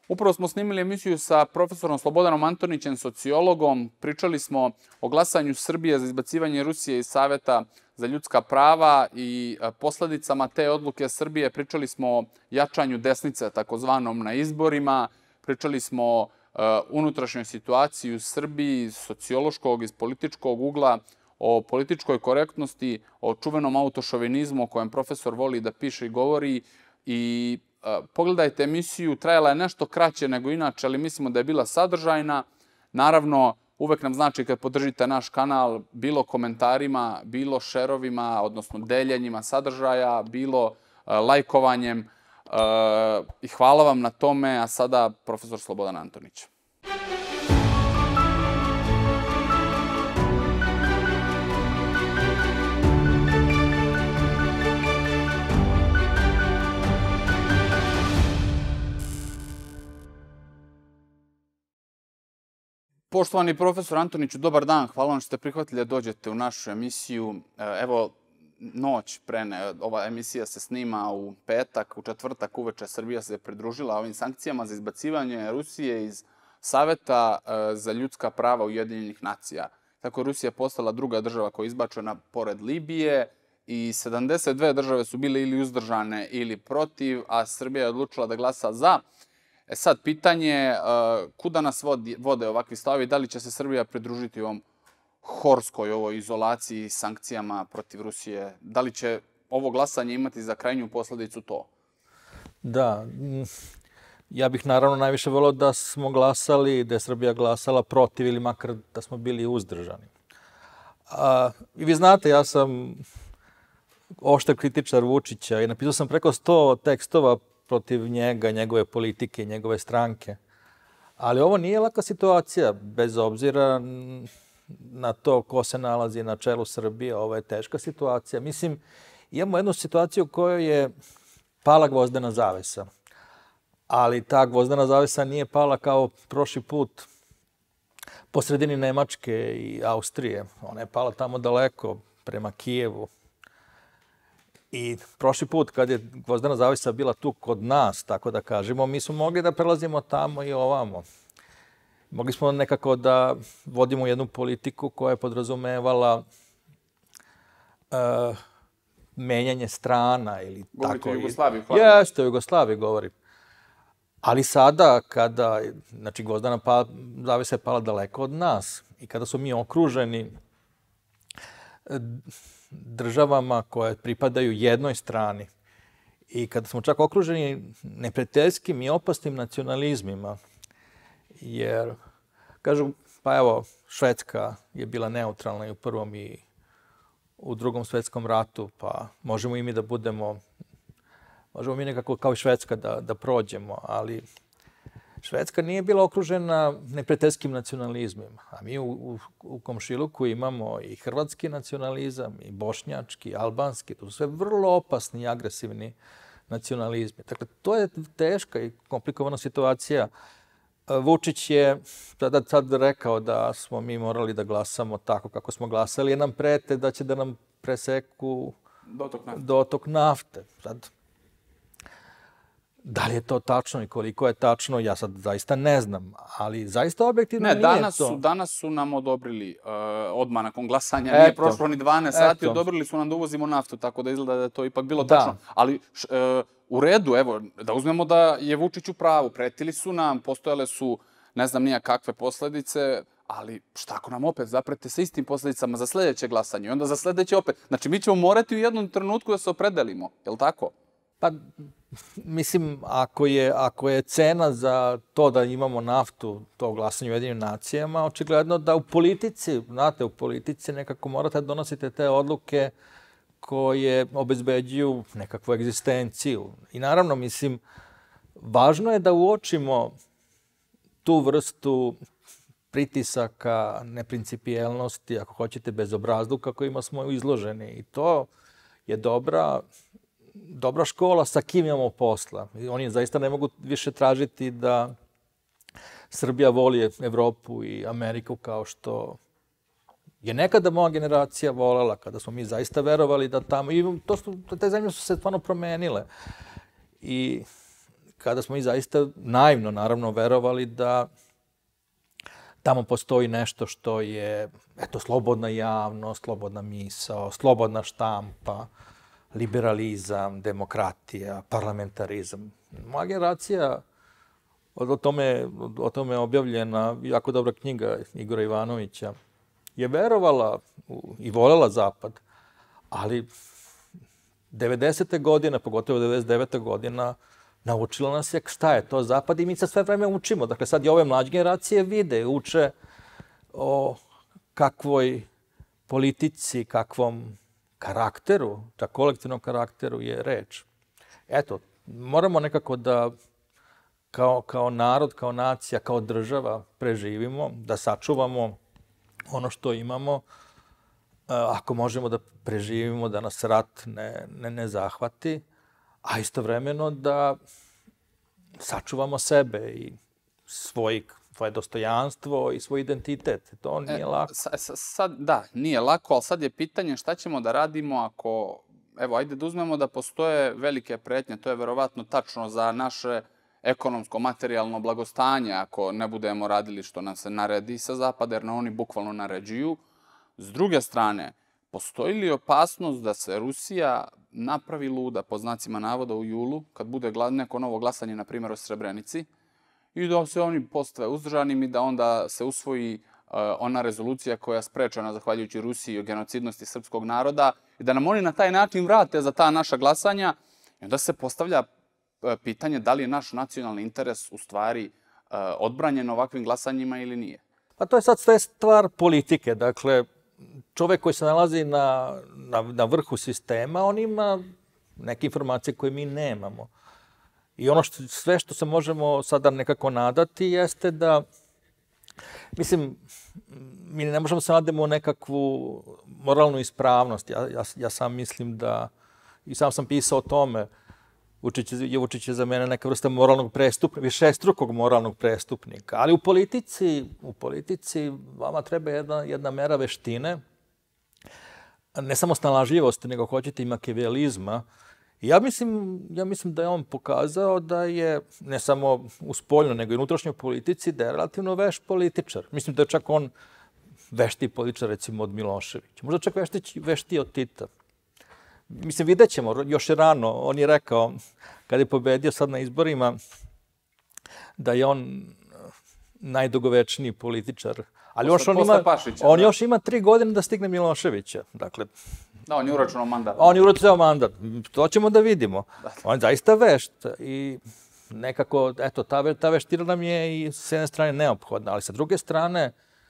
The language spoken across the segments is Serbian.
Upravo smo snimili emisiju sa profesorom Slobodanom Antonićem, sociologom. Pričali smo o glasanju Srbije za izbacivanje Rusije iz Saveta za ljudska prava i posledicama te odluke Srbije. Pričali smo o jačanju desnice, takozvanom, na izborima. Pričali smo o unutrašnjoj situaciji u Srbiji, sociološkog, iz političkog ugla, o političkoj korektnosti, o čuvenom autošovinizmu o kojem profesor voli da piše i govori. I pogledajte emisiju, trajala je nešto kraće nego inače, ali mislimo da je bila sadržajna. Naravno, uvek nam znači kad podržite naš kanal, bilo komentarima, bilo šerovima, odnosno deljenjima sadržaja, bilo lajkovanjem. I hvala vam na tome, a sada profesor Slobodan Antonić. Poštovani profesor Antoniću, dobar dan. Hvala vam što ste prihvatili da dođete u našu emisiju. Evo, noć ova emisija se snima u petak, u četvrtak uveče Srbija se pridružila ovim sankcijama za izbacivanje Rusije iz Saveta za ljudska prava Ujedinjenih nacija. Tako Rusija je postala druga država koja je izbačena pored Libije i 72 države su bile ili uzdržane ili protiv, a Srbija je odlučila da glasa za. Sad, pitanje kuda nas vode ovakvi stavovi, da li će se Srbija pridružiti ovom horskoj ovoj izolaciji, sankcijama protiv Rusije, da li će ovo glasanje imati za krajnju posledicu to? Da, ja bih naravno najviše voleo da smo glasali, da je Srbija glasala protiv ili makar da smo bili uzdržani. I vi znate, ja sam oštar kritičar Vučića i napisao sam preko 100 tekstova protiv njega, njegove politike, njegove stranke. Ali ovo nije laka situacija, bez obzira na to ko se nalazi na čelu Srbije. Ovo je teška situacija. Mislim, imamo jednu situaciju u kojoj je pala gvozdena zavesa. Ali ta gvozdena zavesa nije pala kao prošli put po sredini Nemačke i Austrije. Ona je pala tamo daleko, prema Kijevu. I prošli put, kad je gvozdena zavesa bila tu kod nas, tako da kažemo, mi smo mogli da prelazimo tamo i ovamo. Mogli smo nekako da vodimo jednu politiku koja je podrazumevala menjanje strana ili tako. Govorite o Jugoslaviji? Jeste, o Jugoslaviji govorim. Ali sada, kada, znači, gvozdena zavesa je pala daleko od nas i kada smo mi okruženi državama koje pripadaju jednoj strani i kada smo čak okruženi neprijateljskim i opasnim nacionalizmima, jer, kažu, pa evo, Švedska je bila neutralna i u Prvom i u Drugom svetskom ratu, pa možemo i mi da budemo, možemo mi nekako kao i Švedska da prođemo, ali Švedska nije bila okružena neprijateljskim nacionalizmima, a mi u komšiluku imamo i hrvatski nacionalizam, i bošnjački, i albanski. To su sve vrlo opasni i agresivni nacionalizmi. Dakle, to je teška i komplikovana situacija. Vučić je sad rekao da smo mi morali da glasamo tako kako smo glasali, jer nam prete da će da nam preseku dotok nafte. Sad, da li je to tačno i koliko je tačno, ja sad zaista ne znam, ali zaista objektivno nije to. Danas su nam odobrili, odmah nakon glasanja, nije prošlo ni 12 sati, odobrili su nam da uvozimo naftu, tako da izgleda da je to ipak bilo tačno. Ali u redu, evo, da uzmemo da je Vučić u pravu, pretili su nam, postojale su ne znam nija kakve posledice, ali šta ako nam opet zaprete sa istim posledicama za sledeće glasanje i onda za sledeće opet. Znači, mi ćemo morati u jednom trenutku da se opredelimo, je li tako? Pa, mislim, ako je cena za to da imamo naftu, to glasanje u Ujedinjenim nacijama, očigledno da u politici, znate, u politici nekako morate da donosite te odluke koje obezbeđuju nekakvu egzistenciju. I naravno, mislim, važno je da uočimo tu vrstu pritisaka, neprincipijelnosti, ako hoćete, bezobrazluka kojima smo izloženi. I to je dobra škola sa kim imamo posla. Oni zaista ne mogu više tražiti da Srbija voli Evropu i Ameriku kao što je nekada moja generacija volela, kada smo mi zaista verovali da tamo... I te zemlje su se stvarno promenile. I kada smo i zaista naivno, naravno, verovali da tamo postoji nešto što je, eto, slobodna javnost, slobodna misao, slobodna štampa, liberalizam, demokratija, parlamentarizam. Moja generacija, o tome je objavljena jako dobra knjiga Igora Ivanovića, je verovala i volela Zapad, ali 90. godine, pogotovo 99. godina, naučila nas je šta je to Zapad i mi se sve vreme učimo. Dakle, sad i ove mlađe generacije vide, uče o kakvoj politici, kakvom karakteru, čak kolektivnom karakteru je reč. Eto, moramo nekako da kao narod, kao nacija, kao država preživimo, da sačuvamo ono što imamo, ako možemo da preživimo, da nas rat ne zahvati, a istovremeno da sačuvamo sebe i svoje dostojanstvo i svoj identitet. To nije lako. Da, nije lako, ali sad je pitanje šta ćemo da radimo ako, evo, ajde da uzmemo da postoje velike pretnje, to je verovatno tačno za naše ekonomsko, materijalno blagostanje, ako ne budemo radili što nam se naredi sa zapada, jer oni bukvalno naređuju. S druge strane, postoji li opasnost da se Rusija napravi luda, po znacima navoda, u julu, kad bude neko novo glasanje, na primjer, o Srebrenici, i da se oni postave uzdržanim i da onda se usvoji ona rezolucija koja je sprečena, zahvaljujući Rusiji, o genocidnosti srpskog naroda, i da nam oni na taj način vrate za ta naša glasanja, i onda se postavlja pitanje da li je naš nacionalni interes u stvari odbranjen ovakvim glasanjima ili nije. Pa to je sad sve stvar politike. Dakle, čovek koji se nalazi na vrhu sistema, on ima neke informacije koje mi nemamo. I sve što se možemo sada nekako nadati jeste da, mislim, mi ne možemo se nadati u nekakvu moralnu ispravnost. Ja sam mislim da, i sam sam pisao o tome, Vučić je za mene neka vrsta moralnog prestupnika, višestrukog moralnog prestupnika. Ali u politici vama treba jedna mera veštine, ne samo snalažljivosti, nego hoćete i makiavelizma. I ja mislim da je on pokazao da je, ne samo u spoljnoj, nego i unutrašnjoj politici, da je relativno vešt političar. Mislim da je čak on veštiji političar, recimo, od Miloševića. Možda čak veštiji od Tita. Mislim, vidjet ćemo, još je rano. On je rekao, kada je pobedio sad na izborima, da je on najdugovečniji političar. Ali on još ima 3 godine da stigne Miloševića. Dakle, da, on je uračunao mandat. On je uračunao mandat. To ćemo da vidimo. On je zaista vešt. I nekako, eto, ta veština nam je i s jedne strane neophodna, ali sa druge strane,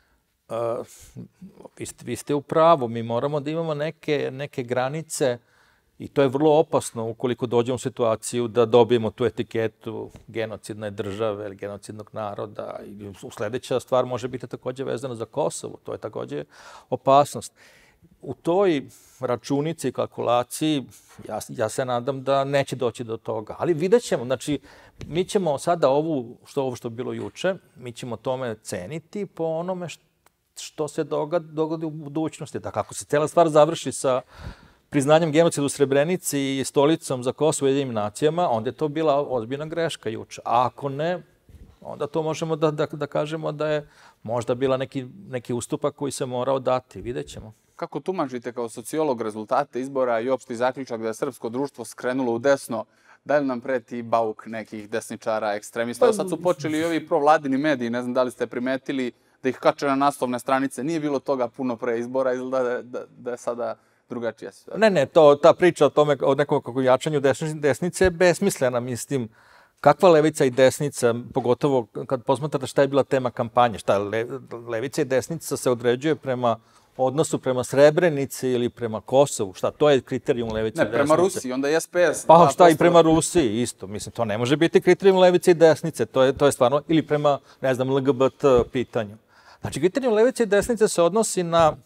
vi ste u pravu, mi moramo da imamo neke granice i to je vrlo opasno ukoliko dođemo u situaciju da dobijemo tu etiketu genocidne države ili genocidnog naroda. I sledeća stvar može biti takođe vezana za Kosovo, to je takođe opasnost. U toj računici i kalkulaciji ja se nadam da neće doći do toga, ali vidjet ćemo. Znači, mi ćemo sada ovo što je bilo juče, mi ćemo tome ceniti po onome što se dogodi u budućnosti. Dakle, ako se cela stvar završi sa priznanjem genocida u Srebrenici i stolicom za Kosovo i Ujedinjenim nacijama, onda je to bila ozbiljna greška juče. A ako ne, onda to možemo da kažemo da je možda bila neki ustupak koji se morao dati. Vidjet ćemo. Kako tumačite kao sociolog rezultate izbora i opšti zaključak da je srpsko društvo skrenulo u desno? Da li nam preti bauk nekih desničara, ekstremista? Sad su počeli i ovi provladini mediji, ne znam da li ste primetili, da ih kače na naslovne stranice. Nije bilo toga puno pre izbora, izgleda da je sada drugačija situacija. Ne, ta priča o nekom jačanju desnice je besmislena, mislim. Kakva levica i desnica, pogotovo kad posmatrate šta je bila tema kampanje, šta levica i desnica se određuje prema odnosu prema Srebrenici ili prema Kosovu, šta, to je kriterijum levice i desnice. Ne, prema Rusiji, onda je SPS. Pa šta i prema Rusiji, isto. Mislim, to ne može biti kriterijum levice i desnice, to je stvarno, ili prema, ne znam, LGBT pitanju. Znači, kriterijum levice i desnice se odnosi na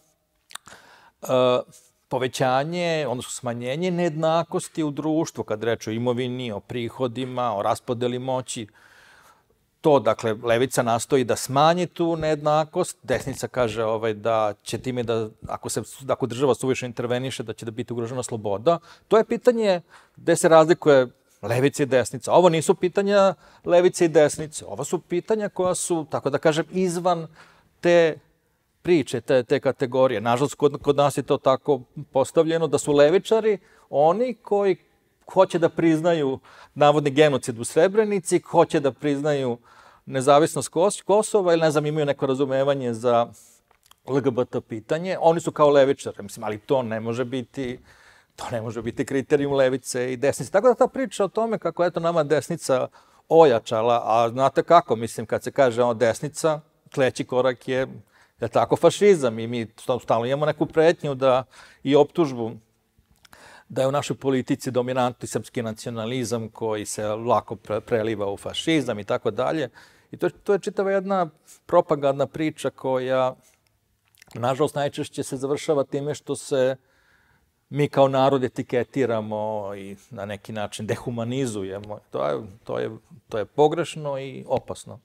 povećanje, odnosno smanjenje nejednakosti u društvu, kad reč o imovini, o prihodima, o raspodeli moći. To, dakle, levica nastoji da smanji tu nejednakost, desnica kaže da će time da, ako država suviše interveniše, da će da biti ugrožena sloboda. To je pitanje gde se razlikuje levice i desnice. Ovo nisu pitanja levice i desnice. Ovo su pitanja koja su, tako da kažem, izvan te priče, te kategorije. Nažalost, kod nas je to tako postavljeno da su levičari oni koji hoće da priznaju navodni genocid u Srebrenici, hoće da priznaju nezavisnost Kosova ili, ne znam, imaju neko razumevanje za LGBT pitanje. Oni su kao levičari, mislim, ali to ne može biti kriterijum levice i desnice. Tako da ta priča o tome kako je to nama desnica ojačala, a znate kako, mislim, kad se kaže desnica, sledeći korak je tako fašizam i mi stalno imamo neku pretnju i optužbu da je u našoj politici dominantni srpski nacionalizam koji se lako preliva u fašizam i tako dalje. I to je čitava jedna propagandna priča koja, nažalost, najčešće se završava time što se mi kao narod etiketiramo i na neki način dehumanizujemo. To je pogrešno i opasno.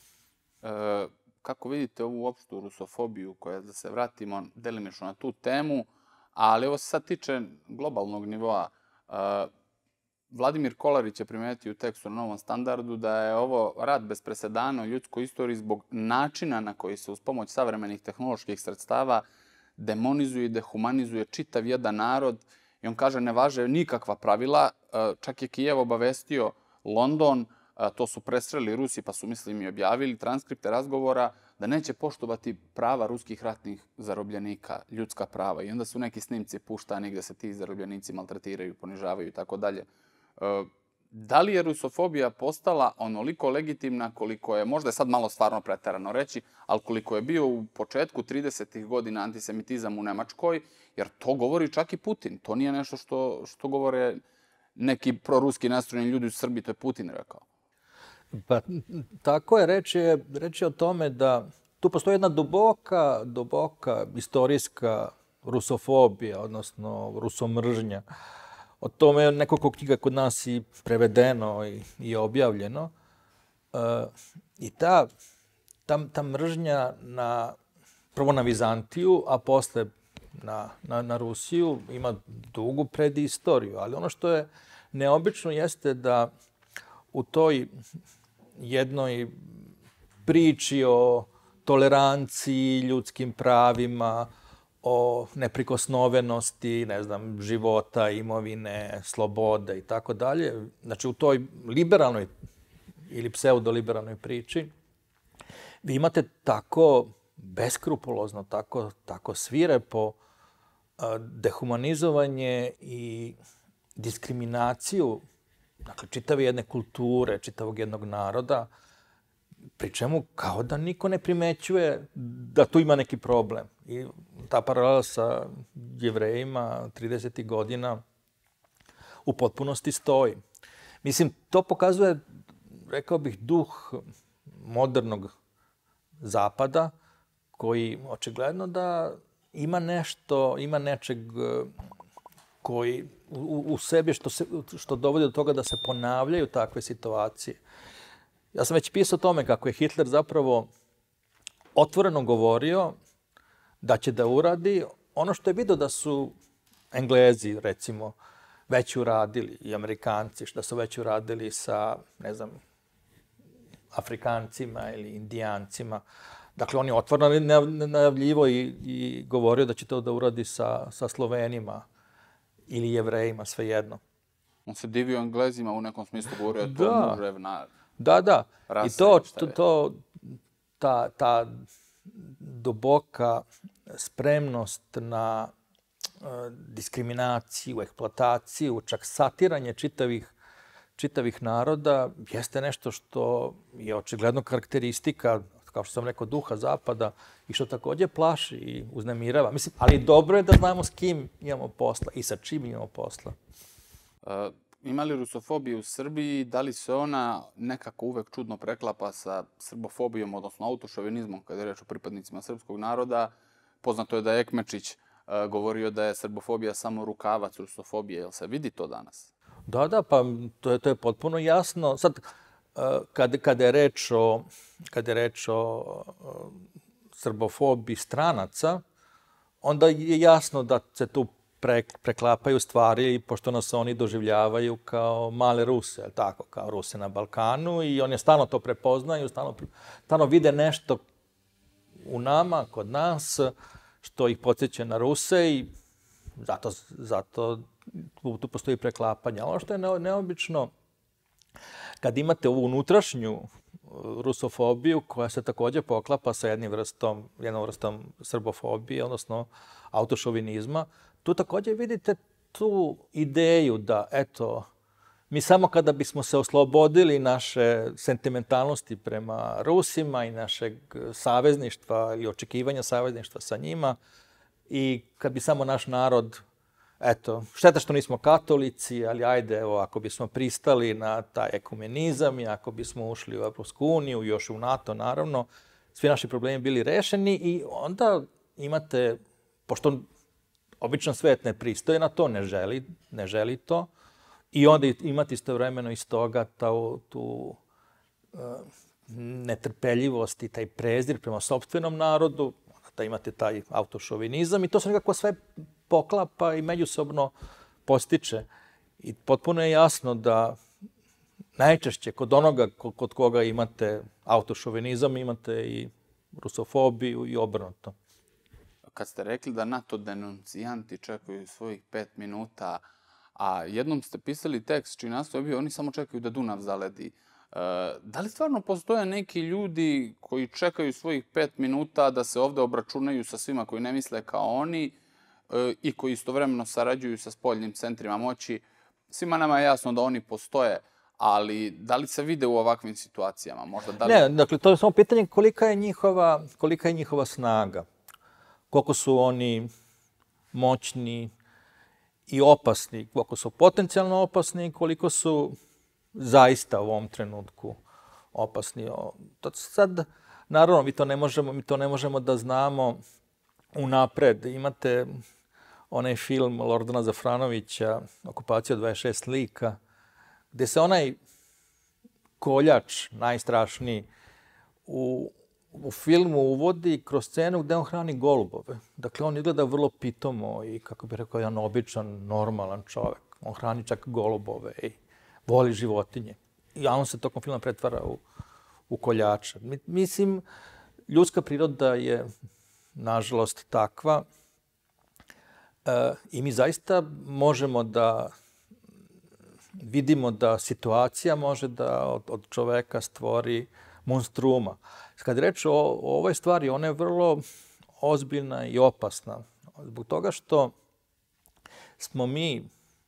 Kako vidite ovu opštu rusofobiju, koja, da se vratimo delimično na tu temu, ali ovo se sad tiče globalnog nivoa. Vladimir Kolarić je primetio u tekstu na Novom standardu da je ovo rat bez presedana u ljudskoj istoriji zbog načina na koji se uz pomoć savremenih tehnoloških sredstava demonizuje i dehumanizuje čitav jedan narod. I on kaže, ne važe nikakva pravila. Čak je Kijev obavestio London, to su presreli Rusi, pa su, mislim, i objavili transkripte razgovora, da neće poštovati prava ruskih ratnih zarobljenika, ljudska prava. I onda su neki snimci puštani gde se ti zarobljenici maltretiraju, ponižavaju i tako dalje. Da li je rusofobija postala onoliko legitimna koliko je, možda je sad malo stvarno preterano reći, ali koliko je bio u početku 30. godina antisemitizam u Nemačkoj, jer to govori čak i Putin. To nije nešto što govore neki proruski nastrojeni ljudi u Srbiji, to je Putin rekao. Pa tako je, reč je o tome da tu postoji jedna duboka istorijska rusofobija, odnosno rusomržnja. O tome je nekoliko knjiga kod nas i prevedeno i objavljeno. I ta mržnja prvo na Vizantiju, a posle na Rusiju ima dugu predistoriju. Ali ono što je neobično jeste da u toj jednoj priči o toleranciji, ljudskim pravima, o neprikosnovenosti, ne znam, života, imovine, slobode i tako dalje. Znači, u toj liberalnoj ili pseudoliberalnoj priči vi imate tako beskrupulozno, tako svirepo dehumanizovanje i diskriminaciju, dakle, čitave jedne kulture, čitavog jednog naroda, pri čemu kao da niko ne primećuje da tu ima neki problem. I ta paralela sa Jevrejima 30. godina u potpunosti stoji. Mislim, to pokazuje, rekao bih, duh modernog Zapada, koji očigledno da ima nečeg koji u sebi što dovodi do toga da se ponavljaju takve situacije. Ja sam već pisao o tome kako je Hitler zapravo otvoreno govorio da će da uradi ono što je vidio da su Englezi, recimo, već uradili i Amerikanci, da su već uradili sa, ne znam, Afrikancima ili Indijancima. Dakle, on je otvoreno najavljivo i govorio da će to da uradi sa Slovenima ili Jevrejima, svejedno. On se divio Englezima u nekom smislu, govorio je to muževna rasa. I ta duboka spremnost na diskriminaciju, eksploataciju, čak satiranje čitavih naroda jeste nešto što je očigledno karakteristika, kao što sam rekao, duha Zapada i što takođe plaši i uznemirava. Mislim, ali dobro je da znamo s kim imamo posla i sa čim imamo posla. Ima li rusofobije u Srbiji? Da li se ona nekako uvek čudno preklapa sa srbofobijom, odnosno autošovinizmom, kada je reč o pripadnicima srpskog naroda? Poznato je da je Ekmečić govorio da je srbofobija samo rukavac rusofobije. Jel se vidi to danas? Da, pa to je potpuno jasno. Sad, kada je reč o srbofobiji stranaca, onda je jasno da se tu preklapaju stvari, pošto nas oni doživljavaju kao male Ruse, tako, kao Ruse na Balkanu, i oni stalno to prepoznaju, stalno vide nešto u nama, kod nas, što ih podsjeća na Ruse, i zato tu postoji preklapanje. Ali ono što je neobično, kad imate ovu unutrašnju rusofobiju, koja se takođe poklapa sa jednom vrstom srbofobije, odnosno autošovinizma, tu takođe vidite tu ideju da, eto, mi samo kada bismo se oslobodili naše sentimentalnosti prema Rusima i našeg savezništva ili očekivanja savezništva sa njima, i kad bi samo naš narod, eto, šteta što nismo katolici, ali ajde, evo, ako bismo pristali na taj ekumenizam i ako bismo ušli u Evropsku uniju, još u NATO, naravno, svi naši problemi bili rešeni, i onda imate, pošto običan svet ne pristaje na to, ne želi to, i onda imate istovremeno iz toga tu netrpeljivost i taj prezir prema sopstvenom narodu, da imate taj autošovinizam, i to se nekako sve poklapa i međusobno postiče. I potpuno je jasno da najčešće kod onoga kod koga imate autošovinizam, imate i rusofobiju i obrnuto. Kad ste rekli da NATO denuncijanti čekaju svojih 5 minuta, a jednom ste pisali tekst čiji naslov je bio "Oni samo čekaju da Dunav zaledi". Da li stvarno postoje neki ljudi koji čekaju svojih 5 minuta da se ovde obračunaju sa svima koji ne misle kao oni i koji istovremeno sarađuju sa spoljnim centrima moći? Svima nama je jasno da oni postoje, ali da li se vide u ovakvim situacijama? Ne, dakle, to je samo pitanje kolika je njihova snaga. Koliko su oni moćni i opasni, koliko su potencijalno opasni i koliko su zaista u ovom trenutku opasni. Sad, naravno, mi to ne možemo da znamo unapred. Imate onaj film Lordana Zafranovića, Okupacija 26 lika, gde se onaj koljač, najstrašniji, u filmu uvodi kroz scenu gde on hrani golubove. Dakle, on izgleda vrlo pitomo i, kako bih rekao, jedan običan, normalan čovek. On hrani čak golubove i voli životinje. A on se tokom filma pretvara u koljača. Mislim, ljudska priroda je, nažalost, takva i mi zaista možemo da vidimo da situacija može da od čoveka stvori monstruma. Kad je reč o ovoj stvari, ona je vrlo ozbiljna i opasna. Zbog toga što smo mi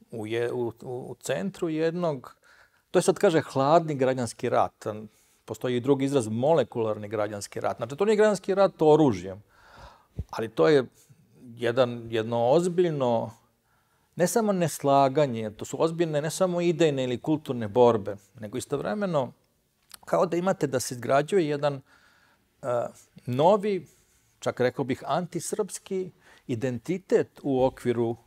u centru jednog, to je sad kaže hladni građanski rat. Postoji i drugi izraz, molekularni građanski rat. Znači, to nije građanski rat oružjem, ali to je jedno ozbiljno, ne samo neslaganje, to su ozbiljne ne samo idejne ili kulturne borbe, nego istovremeno kao da imate da se izgrađuje jedan novi, čak rekao bih antisrpski identitet u okviru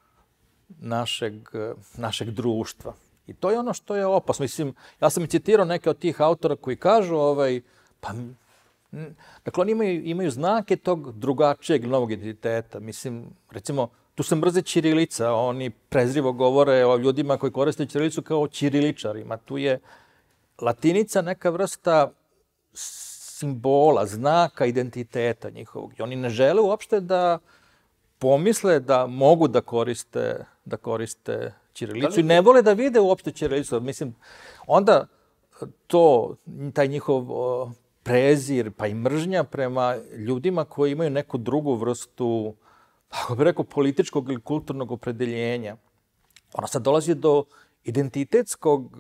našeg društva. I to je ono što je opasno. Mislim, ja sam i citirao neke od tih autora koji kažu, dakle, oni imaju znake tog drugačijeg novog identiteta. Mislim, recimo, tu se mrze ćirilica, oni prezrivo govore o ljudima koji koriste ćirilicu kao o ćiriličarima. Tu je latinica neka vrsta simbola, znaka identiteta njihovog. I oni ne žele uopšte da pomisle da mogu da koriste ćirilicu i ne vole da vide uopšte ćirilicu. Mislim, onda taj njihov prezir pa i mržnja prema ljudima koji imaju neku drugu vrstu, kako bih rekao, političkog ili kulturnog opredeljenja. Ona sad dolazi do identitetskog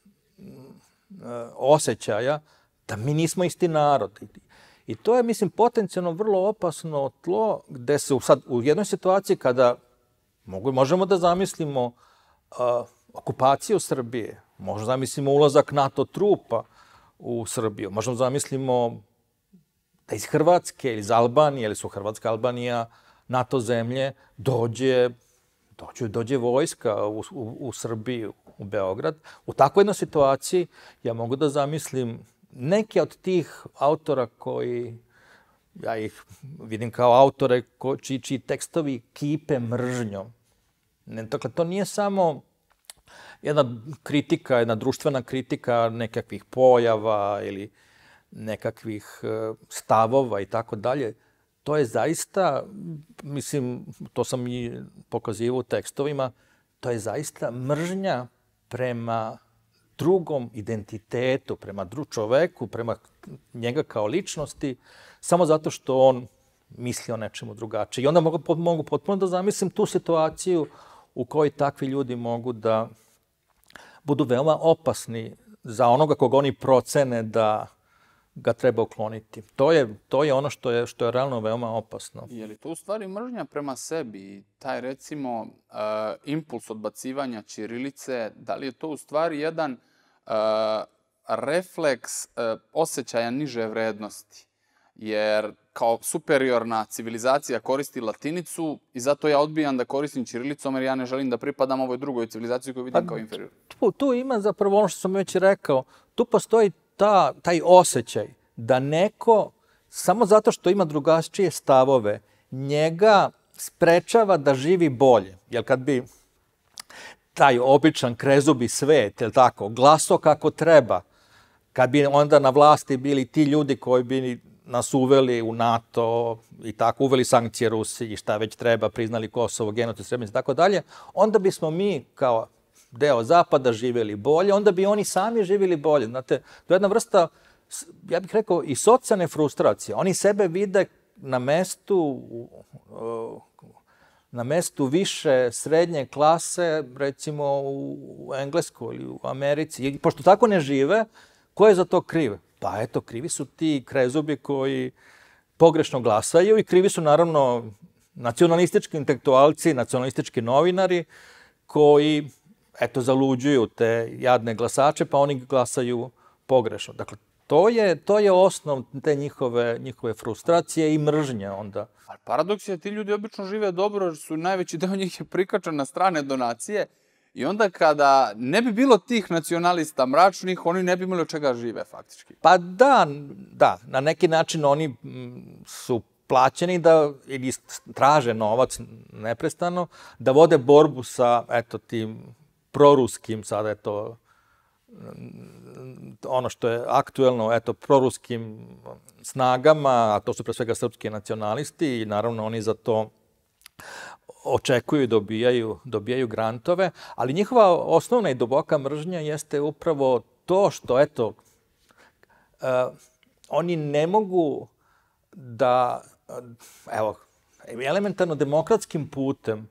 osjećaja da mi nismo isti narod. I to je, mislim, potencijalno vrlo opasno tlo gde se sad u jednoj situaciji kada možemo da zamislimo okupaciju Srbije, možemo da zamislimo ulazak NATO trupa u Srbiju, možemo da zamislimo da iz Hrvatske ili iz Albanije, ili su Hrvatska, Albanija, NATO zemlje, dođe vojska u Srbiju, u Beograd. U takvoj jednoj situaciji ja mogu da zamislim neke od tih autora koji, ja ih vidim kao autore čiji tekstovi kipe mržnjom. Dakle, to nije samo jedna kritika, jedna društvena kritika nekakvih pojava ili nekakvih stavova i tako dalje. To je zaista, mislim, to sam i pokazivao u tekstovima, to je zaista mržnja prema drugom identitetu, prema čoveku, prema njega kao ličnosti, samo zato što on misli o nečemu drugačije. I onda mogu potpuno da zamislim tu situaciju u kojoj takvi ljudi mogu da budu veoma opasni za onoga koga oni procene da ga treba ukloniti. To je ono što je realno veoma opasno. Je li to u stvari mržnja prema sebi? Taj, recimo, impuls odbacivanja ćirilice, da li je to u stvari jedan refleks osjećaja niže vrednosti? Jer kao superiorna civilizacija koristi latinicu i zato ja odbijam da koristim ćirilicom jer ja ne želim da pripadam ovoj drugoj civilizaciji koju vidim kao inferiornu. Tu ima zapravo ono što sam već rekao. Tu postoji taj osjećaj da neko, samo zato što ima drugačije stavove, njega sprečava da živi bolje. Jer kad bi taj običan krezubi svet, je li tako, glasao kako treba, kad bi onda na vlasti bili ti ljudi koji bi nas uveli u NATO i tako, uveli sankcije Rusiji i šta već treba, priznali Kosovo, genocid Srebrenice i tako dalje, onda bismo mi kao deo Zapada živjeli bolje, onda bi oni sami živjeli bolje. Znate, to je jedna vrsta, ja bih rekao, i socijalne frustracije. Oni sebe vide na mestu više srednje klase, recimo u Engleskoj ili u Americi. I pošto tako ne žive, ko je za to kriv? Pa eto, krivi su ti krezubi koji pogrešno glasaju i krivi su naravno nacionalistički intelektualci, nacionalistički novinari koji eto, zaluđuju te jadne glasače, pa oni glasaju pogrešno. Dakle, to je osnov te njihove frustracije i mržnje onda. Ali paradoks je da ti ljudi obično žive dobro, jer su najveći deo njih je prikačan na strane donacije i onda kada ne bi bilo tih nacionalista mračnih, oni ne bi imali od čega žive faktički. Pa da, na neki način oni su plaćeni da ili traže novac neprestano, da vode borbu sa eto tim proruskim, sada je to ono što je aktuelno, eto, proruskim snagama, a to su pre svega srpski nacionalisti i naravno oni za to očekuju i dobijaju grantove, ali njihova osnovna i duboka mržnja jeste upravo to što, eto, oni ne mogu da, evo, elementarno demokratskim putem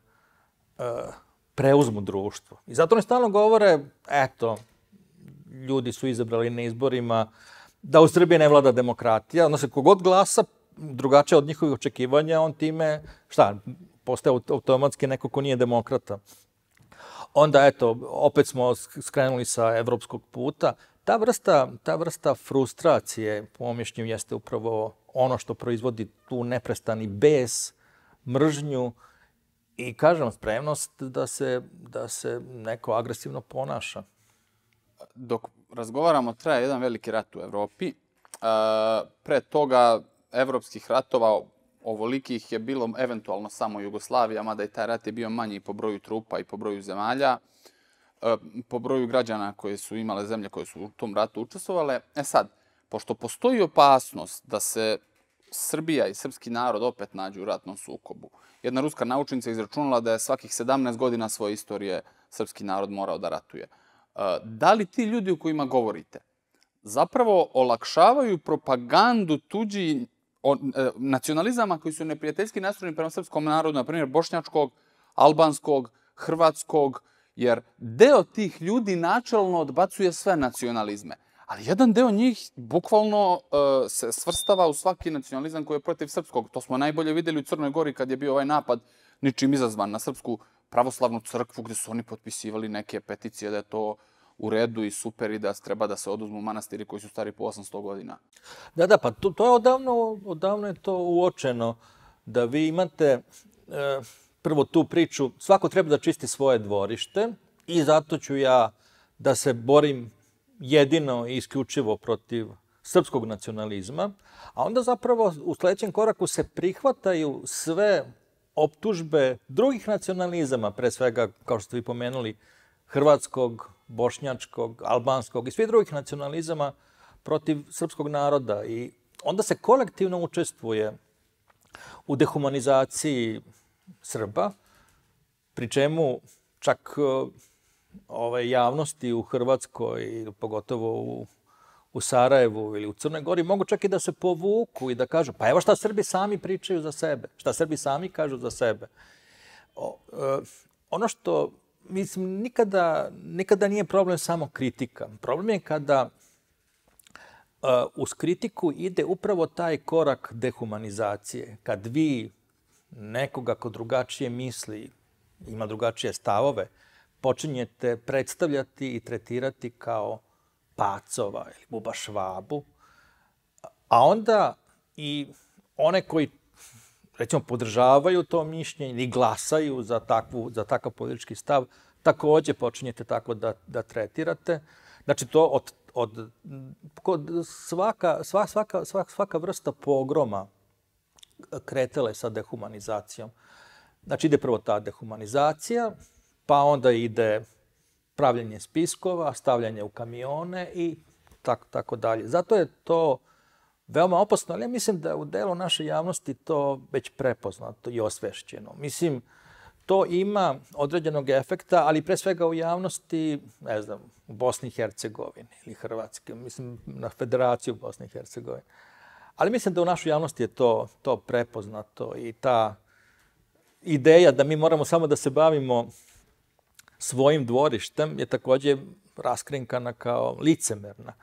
preuzmu društvo. I zato oni stalno govore, eto, ljudi su izabrali na izborima da u Srbiji ne vlada demokratija, odnosno kogod glasa drugačije od njihovih očekivanja, on time, postaje automatski neko ko nije demokrata. Onda, eto, opet smo skrenuli sa evropskog puta. Ta vrsta frustracije, po mom mišljenju, jeste upravo ono što proizvodi tu neprestani bes, mržnju i, kažem, spremnost da se neko agresivno ponaša. Dok razgovaramo, traje jedan veliki rat u Evropi. Pre toga evropskih ratova ovolikih je bilo eventualno samo Jugoslavija, mada i taj rat je bio manji po broju trupa i po broju zemalja, po broju građana koje su imale zemlje koje su u tom ratu učestvovale. Sad, pošto postoji opasnost da se Srbija i srpski narod opet nađu u ratnom sukobu, jedna ruska naučnica izračunala da je svakih 17 godina svoje istorije srpski narod morao da ratuje. Da li ti ljudi o kojima govorite zapravo olakšavaju propagandu tuđi nacionalizama koji su neprijateljski nastrojeni prema srpskom narodu, na primjer bošnjačkog, albanskog, hrvatskog, jer deo tih ljudi načelno odbacuje sve nacionalizme. Ali jedan deo njih bukvalno se svrstava u svaki nacionalizam koji je protiv srpskog. To smo najbolje vidjeli u Crnoj Gori kad je bio ovaj napad ničim izazvan na Srpsku pravoslavnu crkvu gdje su oni potpisivali neke peticije da je to u redu i super i da treba da se oduzmu manastiri koji su stari po 800 godina. Da, pa to je odavno je to uočeno da vi imate prvo tu priču, svako treba da čisti svoje dvorište i zato ću ja da se borim jedino i isključivo protiv srpskog nacionalizma, a onda zapravo u sljedećem koraku se prihvataju sve optužbe drugih nacionalizama, pre svega, kao što ste vi pomenuli, hrvatskog, bošnjačkog, albanskog i svih drugih nacionalizama protiv srpskog naroda. I onda se kolektivno učestvuje u dehumanizaciji Srba, pri čemu čak javnosti u Hrvatskoj, pogotovo u Sarajevu ili u Crnoj Gori, mogu čak i da se povuku i da kažu, pa evo šta Srbi sami pričaju za sebe, šta Srbi sami kažu za sebe. Ono što, mislim, nikada nije problem samo kritika. Problem je kada uz kritiku ide upravo taj korak dehumanizacije. Kad vi nekoga ko drugačije misli, ima drugačije stavove, počinjete predstavljati i tretirati kao pacova ili bubašvabu, a onda i one koji, recimo, podržavaju to mišljenje ili glasaju za takav politički stav, takođe počinjete tako da tretirate. Znači, to svaka vrsta pogroma kretala je sa dehumanizacijom. Znači, ide prvo ta dehumanizacija, pa onda ide pravljenje spiskova, stavljanje u kamione i tako dalje. Zato je to veoma opasno, ali ja mislim da u delu naše javnosti to već prepoznato i osvešćeno. Mislim, to ima određenog efekta, ali pre svega u javnosti, ne znam, u Bosni i Hercegovini ili Hrvatske, mislim na Federaciju Bosne i Hercegovine. Ali mislim da u našoj javnosti je to prepoznato i ta ideja da mi moramo samo da se bavimo svojim dvorištem je takođe raskrinkana kao licemerna.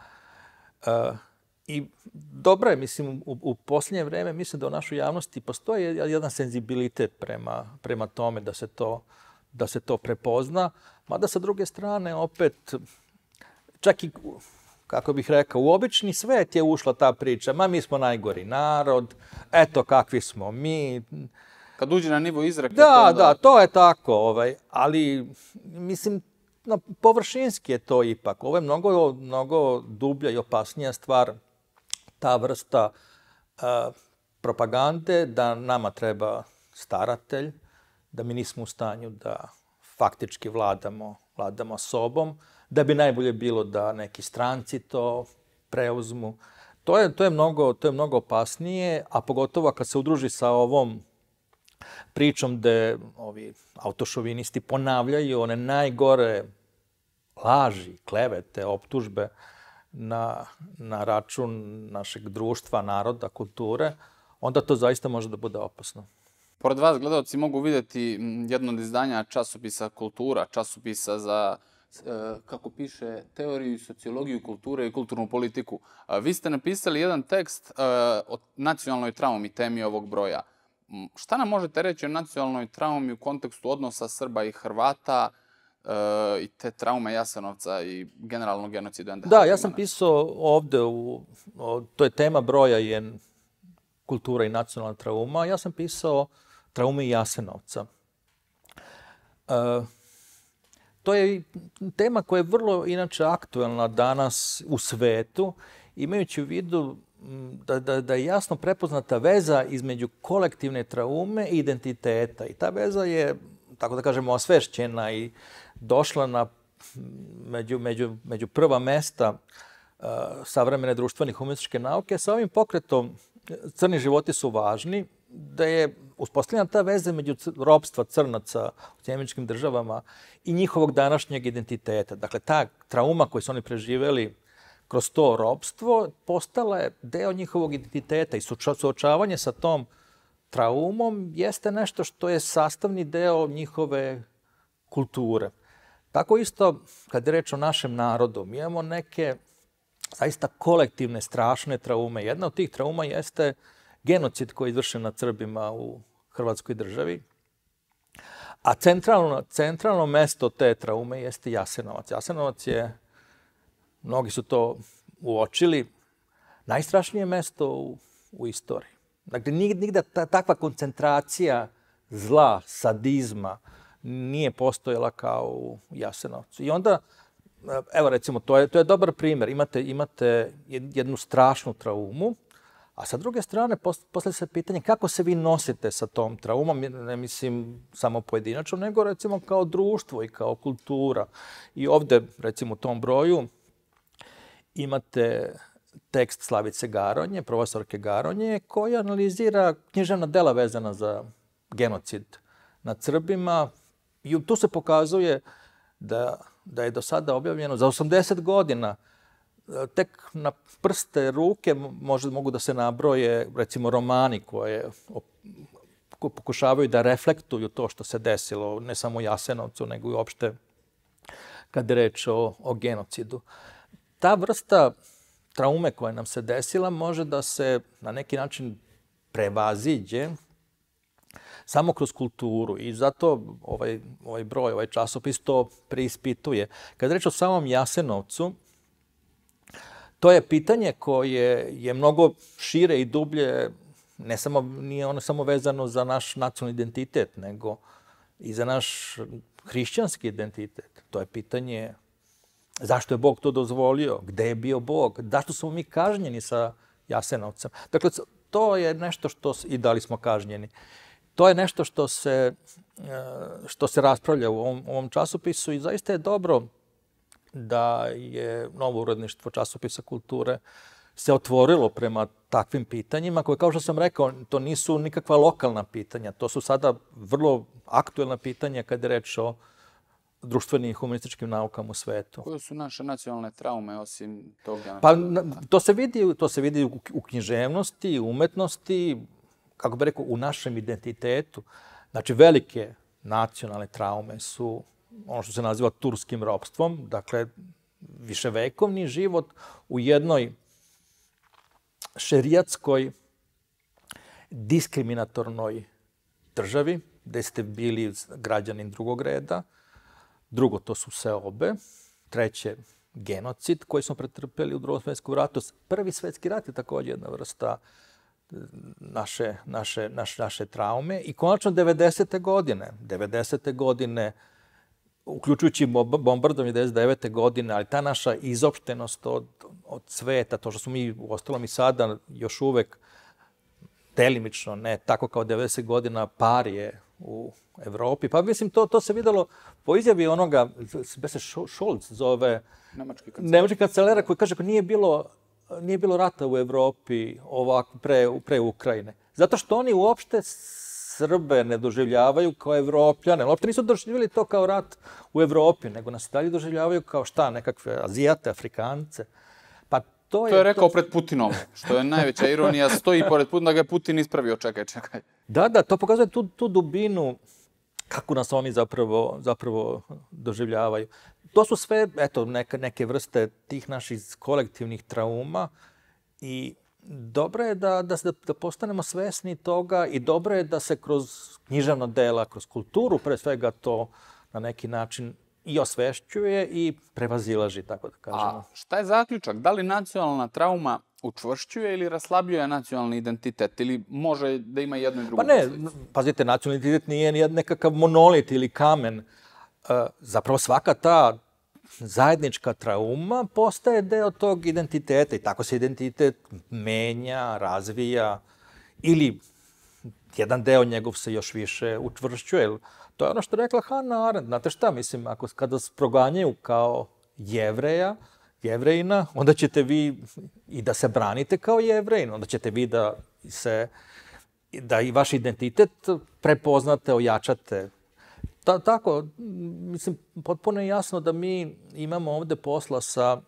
I dobro je, mislim, u posljednje vreme, mislim da u našoj javnosti postoji jedan senzibilitet prema tome da se to prepozna, mada sa druge strane opet, čak i, kako bih rekao, u obični svet je ušla ta priča, mi smo najgori narod, eto kakvi smo mi. Kad uđe na nivo izreke... Da, to je tako, ali, mislim, površinski je to ipak. Ovo je mnogo dublja i opasnija stvar, ta vrsta propagande da nama treba staratelj, da mi nismo u stanju da faktički vladamo sobom, da bi najbolje bilo da neki stranci to preuzmu. To je mnogo opasnije, a pogotovo kad se udruži sa ovom pričom gde ovi autošovinisti ponavljaju one najgore laži, klevete, optužbe na račun našeg društva, naroda, kulture, onda to zaista može da bude opasno. Pored vas, gledalci mogu vidjeti jedno od izdanja časopisa Kultura, časopisa za, kako piše, teoriju i sociologiju kulture i kulturnu politiku. Vi ste napisali jedan tekst o nacionalnoj traumi, temi ovog broja. Šta nam možete reći o nacionalnoj traumi u kontekstu odnosa Srba i Hrvata i te traume Jasenovca i generalnog genocida NDH? Da, ja sam pisao ovde, to je tema broja je kultura i nacionalna trauma, ja sam pisao traume Jasenovca. To je tema koja je vrlo inače aktuelna danas u svetu, imajući u vidu da je jasno prepoznata veza između kolektivne traume i identiteta. I ta veza je, tako da kažemo, osvešćena i došla među prva mesta savremene društvene humanističke nauke. Sa ovim pokretom Crni životi su važni, da je uspostavljena ta veza među ropstva crnaca u Sjedinjenim Državama i njihovog današnjeg identiteta. Dakle, ta trauma koju su oni preživeli kroz to ropstvo postala je deo njihovog identiteta i suočavanje sa tom traumom jeste nešto što je sastavni deo njihove kulture. Tako isto, kad je reč o našem narodu, mi imamo neke zaista kolektivne, strašne traume. Jedna od tih trauma jeste genocid koji je izvršen nad Srbima u Hrvatskoj državi. A centralno mesto te traume jeste Jasenovac. Jasenovac je, mnogi su to uočili, najstrašnije mesto u istoriji. Dakle, nigde takva koncentracija zla, sadizma nije postojala kao u Jasenovcu. I onda, evo recimo, to je dobar primjer. Imate jednu strašnu traumu, A sa druge strane, postavlja se pitanje kako se vi nosite sa tom traumom, ne mislim samo pojedinačno, nego recimo kao društvo i kao kultura. I ovde, recimo u tom broju, imate tekst Slavice Garonje, profesorke Garonje, koja analizira književna dela vezana za genocid nad Srbima. I tu se pokazuje da je do sada objavljeno za 80 godina tek na prste ruke mogu da se nabroje, recimo, romani koje pokušavaju da reflektuju to što se desilo, ne samo u Jasenovcu, nego i uopšte kad je reč o genocidu. Ta vrsta traume koja nam se desila može da se na neki način prevaziđe samo kroz kulturu i zato ovaj broj, ovaj časopis to preispituje. Kad je reč o samom Jasenovcu, to je pitanje koje je mnogo šire i dublje, nije ono samo vezano za naš nacionalni identitet, nego i za naš hrišćanski identitet. To je pitanje zašto je Bog to dozvolio, gde je bio Bog, zašto smo mi kažnjeni sa Jasenovcem. Dakle, to je nešto i da li smo kažnjeni. To je nešto što se raspravlja u ovom časopisu i zaista je dobro da je novo uredništvo časopisa kulture se otvorilo prema takvim pitanjima koje, kao što sam rekao, to nisu nikakva lokalna pitanja. To su sada vrlo aktuelna pitanja kada je reč o društvenim i humanističkim naukama u svetu. Koje su naše nacionalne traume osim toga? Pa to se vidi u književnosti, u umetnosti, kako bih rekao, u našem identitetu. Znači, velike nacionalne traume su ono što se naziva turskim ropstvom, dakle, viševekovni život u jednoj šerijatskoj diskriminatornoj državi, gde ste bili građanin drugog reda. Drugo, to su seobe. Treće, genocid koji smo pretrpeli u Drugom svetskom ratu. Prvi svetski rat je također jedna vrsta naše traume. I konačno 90. godine. 90. godine, uključujući bombardovanje 99. godine, ali ta naša izopštenost od sveta, to što smo mi uostalom i sada još uvek delimično, ne tako kao 90 godina, parije u Evropi. Pa mislim, to se videlo po izjavi onoga, se Scholz zove, nemački kancelera, koji kaže da nije bilo rata u Evropi ovako pre Ukrajine. Zato što oni uopšte Srbe ne doživljavaju kao Evropljane. Uopšte nisu doživjeli to kao rat u Evropi, nego nas dalje doživljavaju kao nekakve Azijate, Afrikance. Pa to je rekao pred Putinom, što je najveća ironija, stoji pored Putina da ga je Putin ispravio, čekaj. Da, to pokazuje tu dubinu kako nas oni zapravo doživljavaju. To su sve, neke vrste tih naših kolektivnih trauma i dobro je da postanemo svesni toga i dobro je da se kroz književna dela, kroz kulturu, pre svega to na neki način i osvešćuje i prevazilaži, tako da kažemo. A šta je zaključak? Da li nacionalna trauma učvršćuje ili raslabljuje nacionalni identitet? Ili može da ima jedno i drugo? Pa ne, pazite, nacionalni identitet nije nekakav monolit ili kamen. Zapravo svaka ta zajednička trauma postaje deo tog identiteta i tako se identitet menja, razvija ili jedan deo njegov se još više učvršćuje. To je ono što je rekla Hannah Arendt. Znate šta, mislim, kada vas proganjaju kao jevrejina, onda ćete vi i da se branite kao jevrejin, onda ćete vi da i vaš identitet prepoznate, ojačate. Tako, mislim, potpuno je jasno da mi imamo ovde posla sa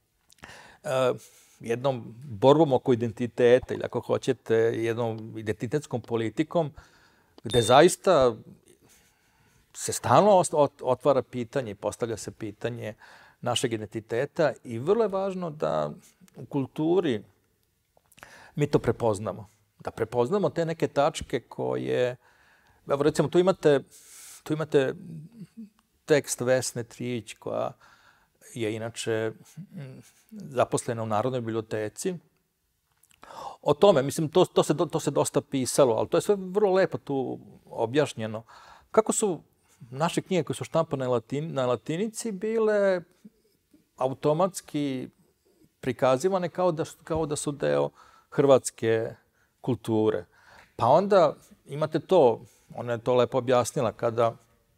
jednom borbom oko identiteta ili ako hoćete jednom identitetskom politikom gde zaista se stalno otvara pitanje i postavlja se pitanje našeg identiteta i vrlo je važno da u kulturi mi to prepoznamo. Da prepoznamo te neke tačke koje, evo recimo tu imate tekst Vesne Trijić koja je inače zaposlena u Narodnoj biblioteci. O tome, mislim, to se dosta pisalo, ali to je sve vrlo lepo tu objašnjeno. Kako su naše knjige koje su štampane na latinici bile automatski prikazivane kao da su deo hrvatske kulture. Pa onda imate to, ona je to lepo objasnila, kada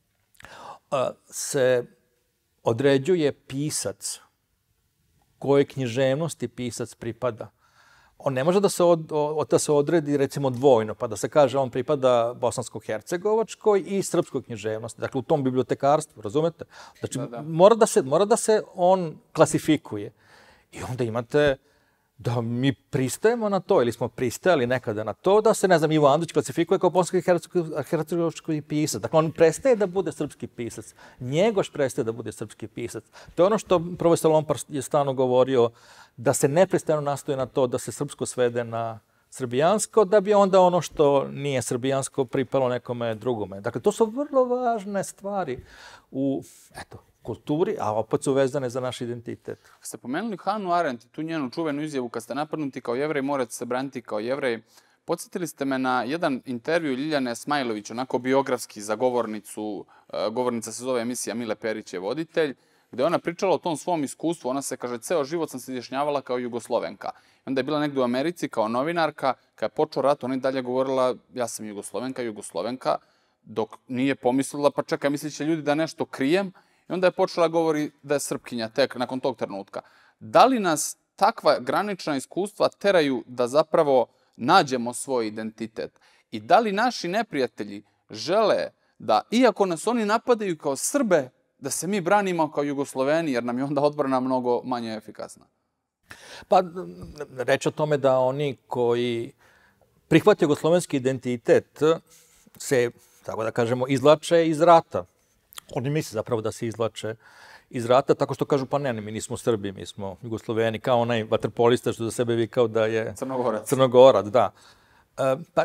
se određuje pisac, kojoj književnosti pisac pripada. On ne može da se odredi recimo dvojno, pa da se kaže on pripada bosansko-hercegovačkoj i srpskoj književnosti. Dakle, u tom bibliotekarstvu, razumete? Znači, mora da se on klasifikuje. I onda imate da mi pristajemo na to, ili smo pristajali nekada na to, da se, ne znam, Ivo Andrić klasifikuje kao bosansko-hercegovački pisac. Dakle, on prestaje da bude srpski pisac. Njegoš prestaje da bude srpski pisac. To je ono što profesor Lompar je stalno govorio, da se neprestano nastoje na to da se srpsko svede na srbijansko, da bi onda ono što nije srbijansko pripalo nekome drugome. Dakle, to su vrlo važne stvari u, kulturi, a opet su vezane za naš identitet. Ste pomenuli Hanu Arendt, tu njenu čuvenu izjavu, kad ste napadnuti kao Jevrej, morate se braniti kao Jevrej. Podsjetili ste me na jedan intervju Ljiljane Smajlović, onako biografski za govornicu. Govornica se zove emisija Mile Perić je voditelj, gde ona pričala o tom svom iskustvu. Ona se kaže, ceo život sam se izjašnjavala kao Jugoslovenka. Onda je bila negdje u Americi kao novinarka, kad je počeo rat, ona je dalje govorila, ja sam Jugoslovenka, dok nije pomislila, pa čekaj, misliće ljudi da nešto krijem. I onda je počela govori da je Srpkinja tek nakon tog trenutka. Da li nas takva granična iskustva teraju da zapravo nađemo svoj identitet? I da li naši neprijatelji žele da, iako nas oni napadaju kao Srbe, da se mi branimo kao Jugosloveni, jer nam je onda odbrana mnogo manje efikasna? Pa, reč o tome da oni koji prihvate jugoslovenski identitet se, tako da kažemo, izvlače iz rata. Oni misle zapravo da se izvlače iz rata, tako što kažu, pa ne, mi nismo Srbi, mi smo Jugosloveni, kao onaj vaterpolista što za sebe vikao da je Crnogorac, da. Pa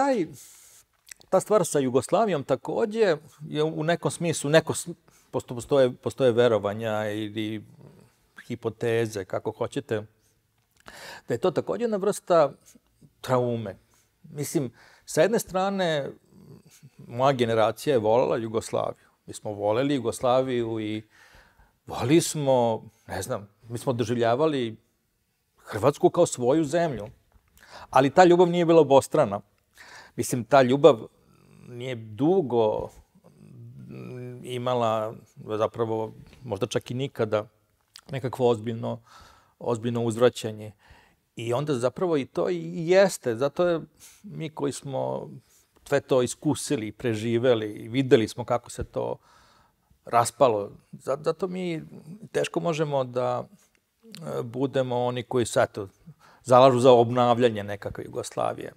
ta stvar sa Jugoslavijom također je u nekom smislu, postoje verovanja ili hipoteze, kako hoćete, da je to također jedna vrsta traume. Mislim, sa jedne strane, moja generacija je voljela Jugoslaviju. Mi smo voljeli Jugoslaviju i volili smo, ne znam, mi smo doživljavali Hrvatsku kao svoju zemlju. Ali ta ljubav nije bila obostrana. Mislim, ta ljubav nije dugo imala, zapravo, možda čak i nikada, nekakvo ozbiljno uzvraćanje. I onda zapravo i to i jeste. Zato je mi koji smo sve to iskusili, preživeli i videli smo kako se to raspalo. Zato mi teško možemo da budemo oni koji se zalažu za obnavljanje nekakve Jugoslavije.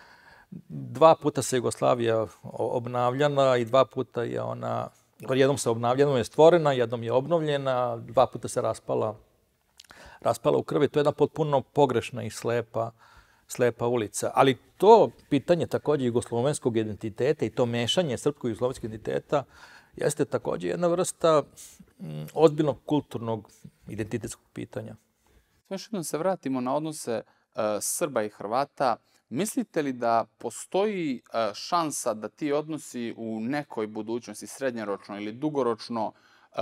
2 puta se Jugoslavija obnavljana i 2 puta je ona, jednom se obnavljena, je stvorena, jednom je obnovljena, 2 puta se raspala u krvi. To je jedna potpuno pogrešna i slepa ulica. Ali to pitanje također jugoslovenskog identiteta i to mešanje srpskog i jugoslovenskog identiteta jeste također jedna vrsta ozbiljnog kulturnog identitetskog pitanja. Još jednom se vratimo na odnose Srba i Hrvata. Mislite li da postoji šansa da ti odnosi u nekoj budućnosti, srednjoročno ili dugoročno,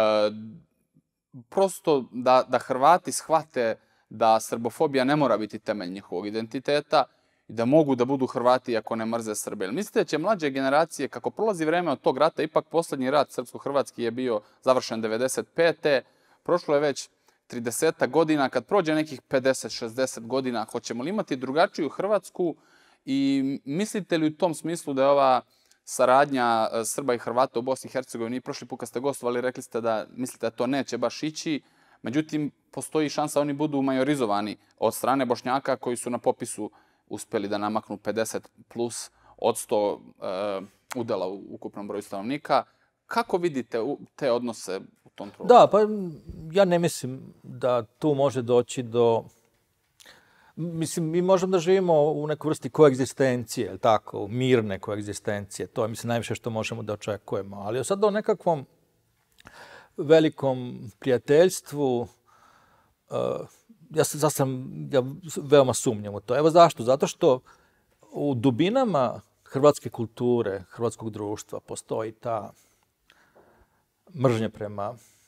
prosto da Hrvati shvate da srbofobija ne mora biti temelj njihovog identiteta i da mogu da budu Hrvati ako ne mrze Srbe? Ili mislite da će mlađe generacije, kako prolazi vreme od tog rata, ipak posljednji rat srpsko-hrvatski je bio završen 95. Prošlo je već 30 godina, kad prođe nekih 50-60 godina, hoćemo li imati drugačiju Hrvatsku i mislite li u tom smislu da je ova saradnja Srba i Hrvata u Bosni i Hercegovini, prošli put kad ste gostovali, rekli ste da mislite da to neće baš ići, međutim, postoji šansa oni budu majorizovani od strane Bošnjaka koji su na popisu uspeli da namaknu 50% udela u ukupnom broju stanovnika. Kako vidite te odnose u tom trenutku? Da, pa ja ne mislim da tu može doći do... Mislim, mi možemo da živimo u nekoj vrsti koegzistencije, tako, mirne koegzistencije. To je, mislim, najviše što možemo da očekujemo. Ali sad o nekakvom velikom prijateljstvu, ja veoma sumnjam u to. Evo zašto? Zato što u dubinama hrvatske kulture, hrvatskog društva postoji ta mržnja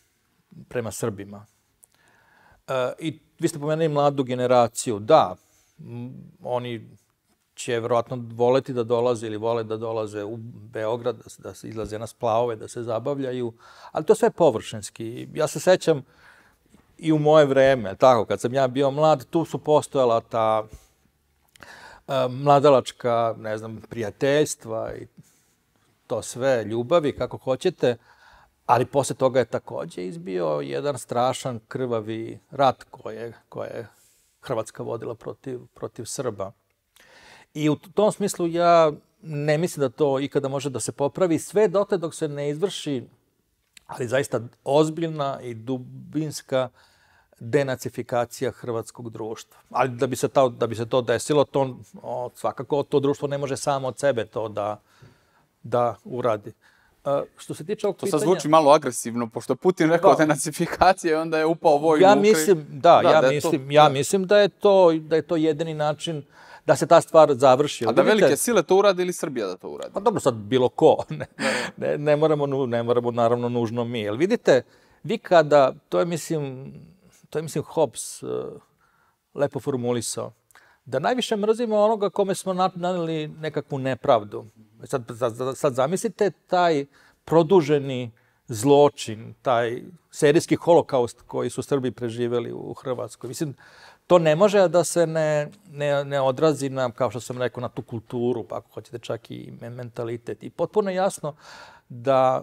prema Srbima. I vi ste pomenuli mladu generaciju. Da, Oni će vjerojatno voleti da dolaze ili vole da dolaze u Beograd, da se izlaze na splavove, da se zabavljaju, ali to sve površinski. Ja se sećam i u moje vreme, tako, kad sam ja bio mlad, tu su postojala ta mladalačka, ne znam, prijateljstva i to sve, ljubavi, kako hoćete, ali posle toga je takođe izbio jedan strašan krvavi rat koje je Hrvatska vodila protiv Srba. I u tom smislu ja ne mislim da to ikada može da se popravi, sve dotle dok se ne izvrši, ali zaista ozbiljna i dubinska denacifikacija hrvatskog društva. Ali da bi se to desilo, svakako to društvo ne može samo od sebe to da uradi. Što se tiče ovog pitanja... To sad zvuči malo agresivno, pošto je Putin rekao denacifikacija i onda je upao vojnu Ja mislim da je to jedini način da se ta stvar završi. A da velike sile to uradi ili Srbija da to uradi? Pa dobro, sad bilo ko. Ne moramo naravno nužno mi. Jel vidite, vi kada, to je mislim Hobbes lepo formulisao, da najviše mrzimo onoga kome smo naneli nekakvu nepravdu. Sad zamislite taj produženi zločin, taj serijski holokaust koji su Srbi preživjeli u Hrvatskoj. Mislim, to ne može da se ne odrazi na, kao što sam rekao, na tu kulturu, pa ako hoćete čak i mentalitet. I potpuno je jasno da,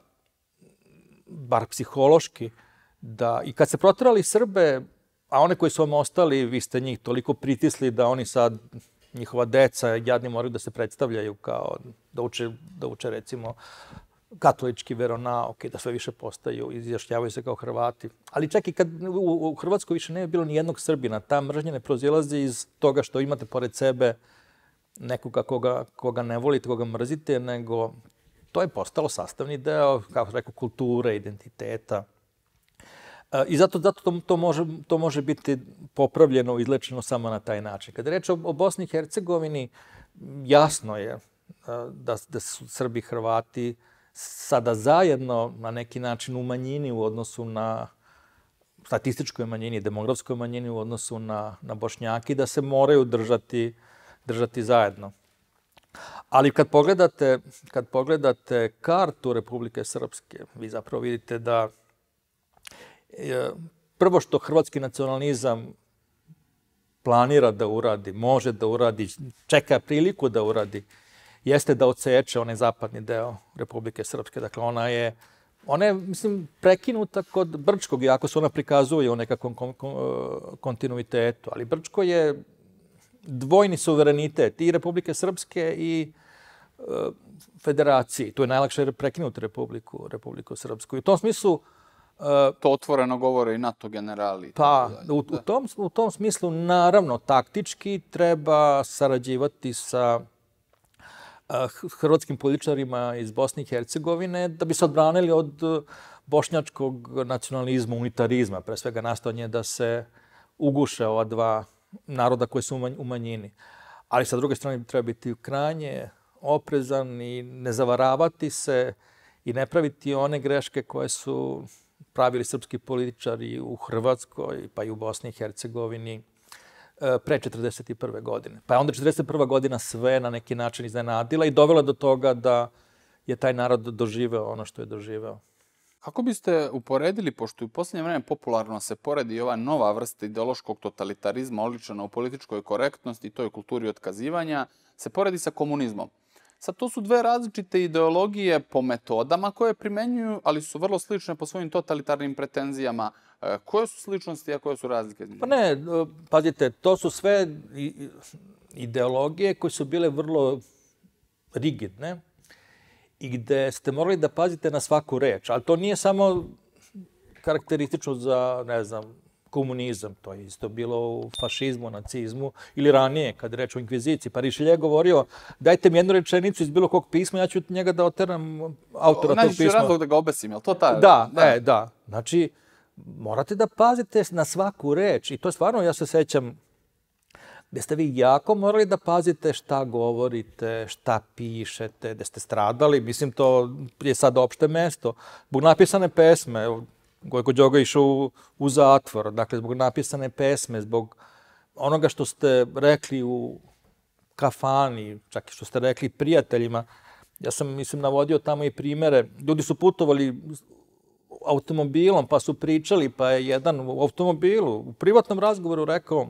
bar psihološki, da i kad se proterali Srbe, a one koji su vam ostali, vi ste njih toliko pritisli da oni sad, njihova deca, jadni moraju da se predstavljaju kao da uče recimo katolički veronauk i da sve više postaju, izjašnjavaju se kao Hrvati. Ali čak i kad u Hrvatskoj više ne je bilo ni jednog Srbina, ta mržnja ne proizilazi iz toga što imate pored sebe nekoga koga ne volite, koga mrzite, nego to je postalo sastavni deo, kako rekao, kulture, identiteta. I zato to može biti popravljeno, izlečeno samo na taj način. Kada je reč o Bosni i Hercegovini, jasno je da su Srbi i Hrvati sada zajedno na neki način u manjini u odnosu na statističkoj manjini, demografskoj manjini u odnosu na Bošnjaki, da se moraju držati zajedno. Ali kad pogledate kartu Republike Srpske, vi zapravo vidite da prvo što hrvatski nacionalizam planira da uradi, može da uradi, čeka priliku da uradi, jeste da odseče onaj zapadni deo Republike Srpske. Dakle, ona je, mislim, prekinuta kod Brčkog, iako se ona prikazuje u nekakvom kontinuitetu. Ali Brčko je dvojni suverenitet i Republike Srpske i Federaciji. Tu je najlakše prekinuti Republiku Srpsku. I u tom smislu to otvoreno govore i NATO generali. Pa, u tom smislu, naravno, taktički treba sarađivati sa hrvatskim političarima iz Bosne i Hercegovine da bi se odbranili od bošnjačkog nacionalizma, unitarizma, pre svega nastojanje da se uguše ova dva naroda koji su u manjini. Ali sa druge strane treba biti krajnje oprezan i ne zavaravati se i ne praviti one greške koje su pravili srpski političari u Hrvatskoj, pa i u Bosni i Hercegovini pre 1941. godine. Pa je onda 1941. godina sve na neki način iznenadila i dovela do toga da je taj narod doživeo ono što je doživeo. Kako biste uporedili, pošto u posljednje vreme popularno se poredi ova nova vrsta ideološkog totalitarizma oličena u političkoj korektnosti i toj kulturi otkazivanja, se poredi sa komunizmom. Sad, to su dve različite ideologije po metodama koje primenjuju, ali su vrlo slične po svojim totalitarnim pretenzijama. Koje su sličnosti, a koje su razlike? Pa ne, pazite, to su sve ideologije koje su bile vrlo rigidne i gde ste morali da pazite na svaku reč. Ali to nije samo karakteristično za, ne znam, komunizam. To je isto bilo u fašizmu, nacizmu ili ranije, kad je reč o inkviziciji. Pa Rišelje je govorio, dajte mi jednu rečenicu iz bilo kog pisma, ja ću od njega da oteram autora tog pisma. Naći razlog da ga obesim, je li to taj? Da. Znači, morate da pazite na svaku reč. I to je stvarno, ja se sećam, gde ste vi jako morali da pazite šta govorite, šta pišete, gde ste stradali. Mislim, to je sad opšte mesto. Zbog napisane pesme, Gojko Đoga išao u zatvor, dakle, zbog napisane pesme, zbog onoga što ste rekli u kafani, čak i što ste rekli prijateljima, ja sam, mislim, navodio tamo i primere. Ljudi su putovali automobilom, pa su pričali, pa je jedan u automobilu, u privatnom razgovoru rekao,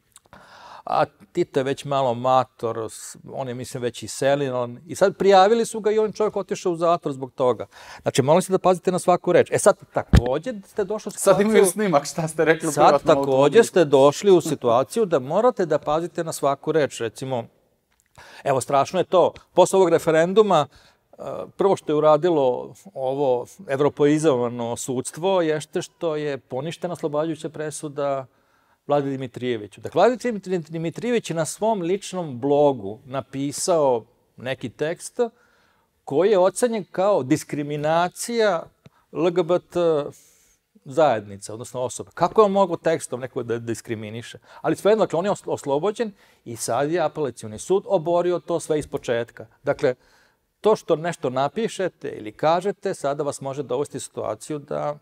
a Tito je već malo mator, on je, mislim, već iseljen. I sad prijavili su ga i on čovjek otišao u zatvor zbog toga. Znači, molim se da pazite na svaku reč. Sad također ste došli u situaciju... Sad imaju snimak šta ste rekli u privatnom automobilu. Sad također ste došli u situaciju da morate da pazite na svaku reč. Recimo, evo, strašno je to. Posle ovog referenduma, prvo što je uradilo ovo evropoizovano sudstvo jeste što je poništena oslobađajuća presuda Vladi Dimitrijeviću. Dakle, Vlada Dimitrijević je na svom ličnom blogu napisao neki tekst koji je ocenjen kao diskriminacija LGBT zajednica, odnosno osoba. Kako je on mogao tekstom neko da diskriminiše? Ali svejedno, dakle, on je oslobođen i sad je apelacioni sud oborio to sve ispočetka. Dakle, to što nešto napišete ili kažete, sada vas može dovesti u situaciju da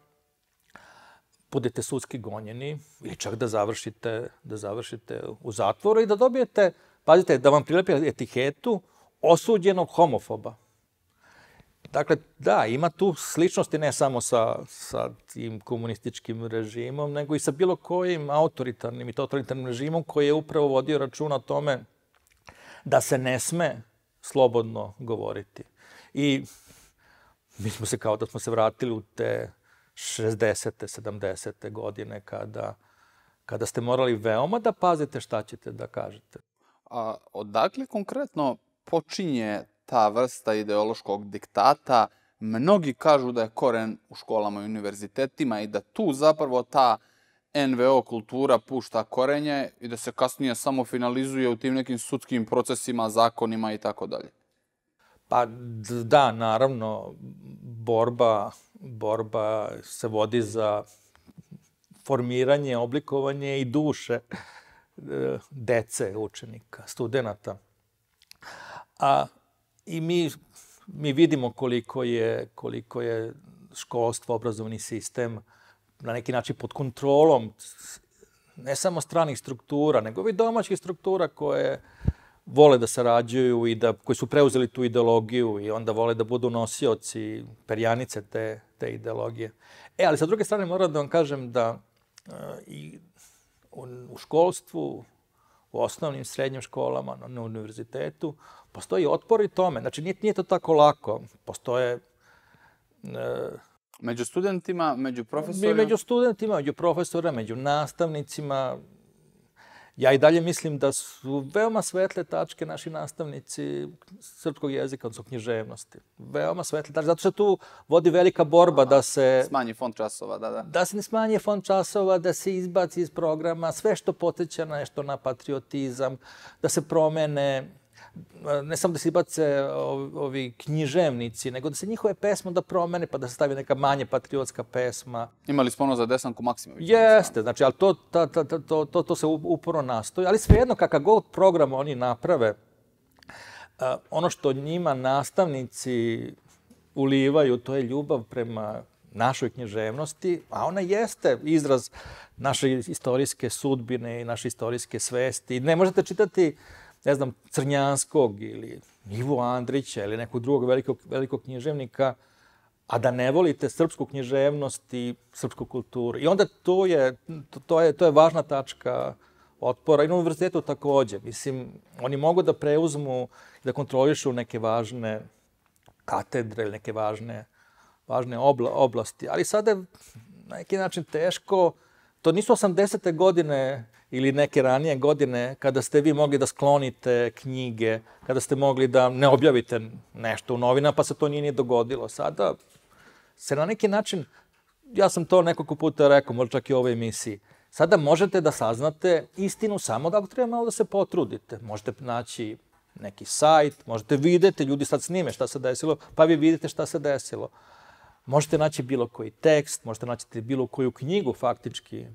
budete sudski gonjeni ili čak da završite u zatvoru i da dobijete, pazite, da vam prilepi etiketu osuđenog homofoba. Dakle, da, ima tu sličnosti ne samo sa tim komunističkim režimom, nego i sa bilo kojim autoritarnim i totalitarnim režimom koji je upravo vodio računa o tome da se ne sme slobodno govoriti. I mi smo se kao da smo se vratili u te 60. 70. godine kada ste morali veoma da pazite šta ćete da kažete. A odakle konkretno počinje ta vrsta ideološkog diktata? Mnogi kažu da je koren u školama i univerzitetima i da tu zapravo ta NVO kultura pušta korenje i da se kasnije samo finalizuje u tim nekim sudskim procesima, zakonima i tako dalje. Pa da, naravno, borba se vodi za formiranje, oblikovanje i duše dece, učenika, studenata. I mi vidimo koliko je školstvo, obrazovni sistem na neki način pod kontrolom ne samo stranih struktura, nego i domaćih struktura koje vole da sarađuju i koji su preuzeli tu ideologiju i onda vole da budu nosioci, perjanice te ideologije. Ali sa druge strane moram da vam kažem da i u školstvu, u osnovnim, srednjim školama, na univerzitetu, postoji otpor i tome. Znači, nije to tako lako. Postoje... Među studentima, među profesorima? Među studentima, među profesora, među nastavnicima. Ja i dalje mislim da su veoma svetle tačke naši nastavnici srpskog jezika, odnosno književnosti. Veoma svetle tačke, zato što tu vodi velika borba da se... Smanji fond časova, da. Da se ne smanji fond časova, da se izbaci iz programa sve što poteća nešto na patriotizam, da se promene, ne samo da se izbace ovi književnici, nego da se njihove pesme da promene, pa da se stavi neka manje patriotska pesma. Imali smo ono za Desanku Maksimovića. Jeste, znači, ali to se uporno nastoji. Ali svejedno, kakav god program oni naprave, ono što njima nastavnici ulivaju, to je ljubav prema našoj književnosti, a ona jeste izraz naše istorijske sudbine i naše istorijske svesti. Ne možete čitati, ne znam, Crnjanskog ili Ivu Andrića ili nekog drugog velikog književnika, a da ne volite srpsku književnost i srpsku kulturu. I onda to je važna tačka otpora. I na univerzitetu također. Mislim, oni mogu da preuzmu i da kontrolišu neke važne katedre ili neke važne oblasti. Ali sada je na neki način teško. To nisu 80. godine ili neke ranije godine kada ste vi mogli da sklonite knjige, kada ste mogli da ne objavite nešto u novinama, pa se to nije ni dogodilo. Sada se na neki način, ja sam to nekoliko puta rekao, možda čak i u ovoj emisiji, sada možete da saznate istinu samo da treba malo da se potrudite. Možete naći neki sajt, možete vidjeti, ljudi sad snime šta se desilo, pa vi vidite šta se desilo. Možete naći bilo koji tekst, možete naći bilo koju knjigu faktički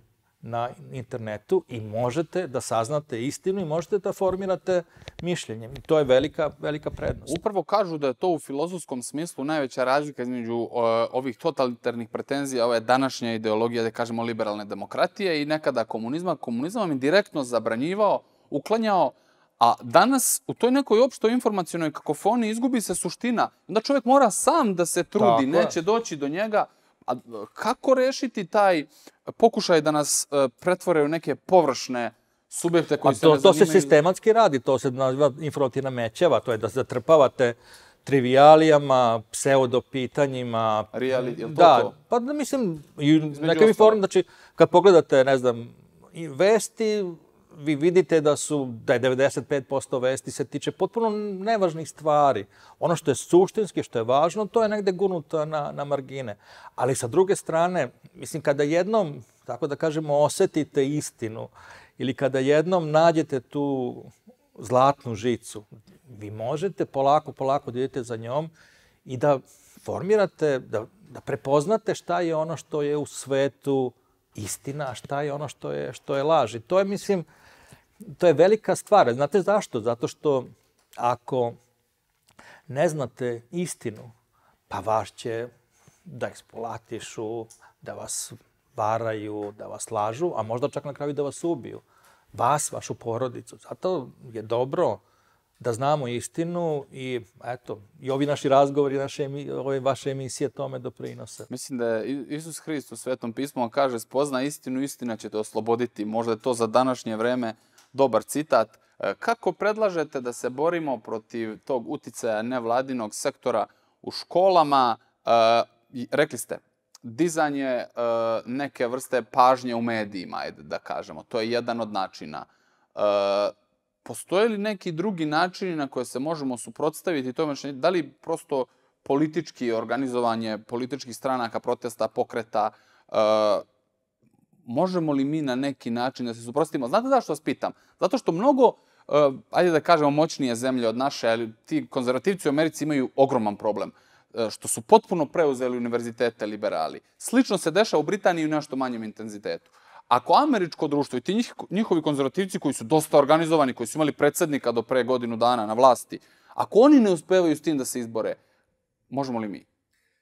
na internetu i možete da saznate istinu i možete da formirate mišljenje. I to je velika prednost. Upravo kažu da je to u filozofskom smislu najveća razlika između ovih totalitarnih pretenzija, ove današnje ideologije, da kažemo liberalne demokratije i nekada komunizma. Komunizam vam je direktno zabranjivao, uklanjao, a danas u toj nekoj opštoj informacionoj kakofoniji izgubi se suština. Onda čovjek mora sam da se trudi, neće doći do njega. A kako rešiti taj pokušaj da nas pretvore u neke površne subjekte koji se ne zanimaju? To se sistematski radi, to se naziva informativna mećava, to je da zatrpavate trivialijama, pseudopitanjima. Da, pa mislim, nekim forum, znači, kad pogledate, ne znam, vesti, vi vidite da je 95% vesti se tiče potpuno nevažnih stvari. Ono što je suštinski, što je važno, to je negde gurnuto na margine. Ali sa druge strane, mislim, kada jednom, tako da kažemo, osetite istinu ili kada jednom nađete tu zlatnu žicu, vi možete polako da idete za njom i da formirate, da prepoznate šta je ono što je u svetu istina, a šta je ono što je laž. I to je, mislim, to je velika stvar. Znate zašto? Zato što ako ne znate istinu, pa vas će da eksploatišu, da vas varaju, da vas lažu, a možda čak na kraju da vas ubiju. Vas, vašu porodicu. Zato je dobro da znamo istinu i eto, i ovi naši razgovori, ove vaše emisije tome doprinose. Mislim da je Isus Hrist u Svetom pismu kaže spozna istinu, istina će te osloboditi. Možda je to za današnje vreme dobar citat. Kako predlažete da se borimo protiv tog uticaja nevladinog sektora u školama? Rekli ste, dizanje neke vrste pažnje u medijima, ajde da kažemo. To je jedan od načina. Postoje li neki drugi načini na koje se možemo suprotstaviti tome? Da li prosto politički organizovanje političkih stranaka, protesta, pokreta, možemo li mi na neki način da se suprotstavimo? Znate zašto vas pitam? Zato što mnogo, ajde da kažemo, moćnije zemlje od naše, ali ti konzervativci u Americi imaju ogroman problem, što su potpuno preuzeli univerzitete liberali. Slično se dešava u Britaniji u nešto manjem intenzitetu. Ako američko društvo i ti njihovi konzervativci koji su dosta organizovani, koji su imali predsjednika do pre godinu dana na vlasti, ako oni ne uspevaju s tim da se izbore, možemo li mi?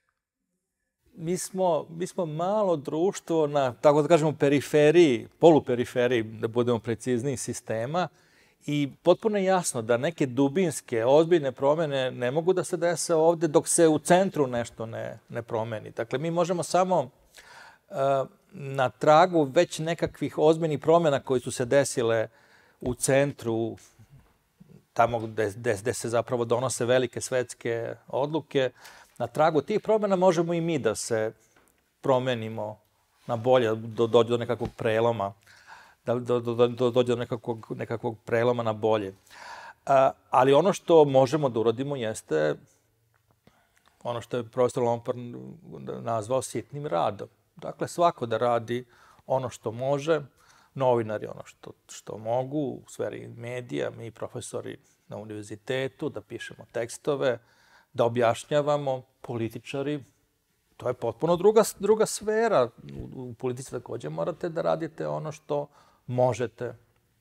Mi smo malo društvo na, tako da kažemo, periferiji, poluperiferiji, da budemo precizniji, sistema i potpuno je jasno da neke dubinske, ozbiljne promjene ne mogu da se dese ovde dok se u centru nešto ne promeni. Dakle, mi možemo samo na tragu već nekakvih ozbiljnih promjena koji su se desile u centru, tamo gde se zapravo donose velike svetske odluke, na tragu tih promjena možemo i mi da se promenimo na bolje, dođe do nekakvog preloma, da dođe do nekakvog preloma na bolje. Ali ono što možemo da uradimo jeste ono što je profesor Lompar nazvao sitnim radom. Dakle, svako da radi ono što može, novinari ono što mogu, u sferi medija, mi profesori na univerzitetu, da pišemo tekstove, da objašnjavamo, političari. To je potpuno druga sfera. U politici također morate da radite ono što možete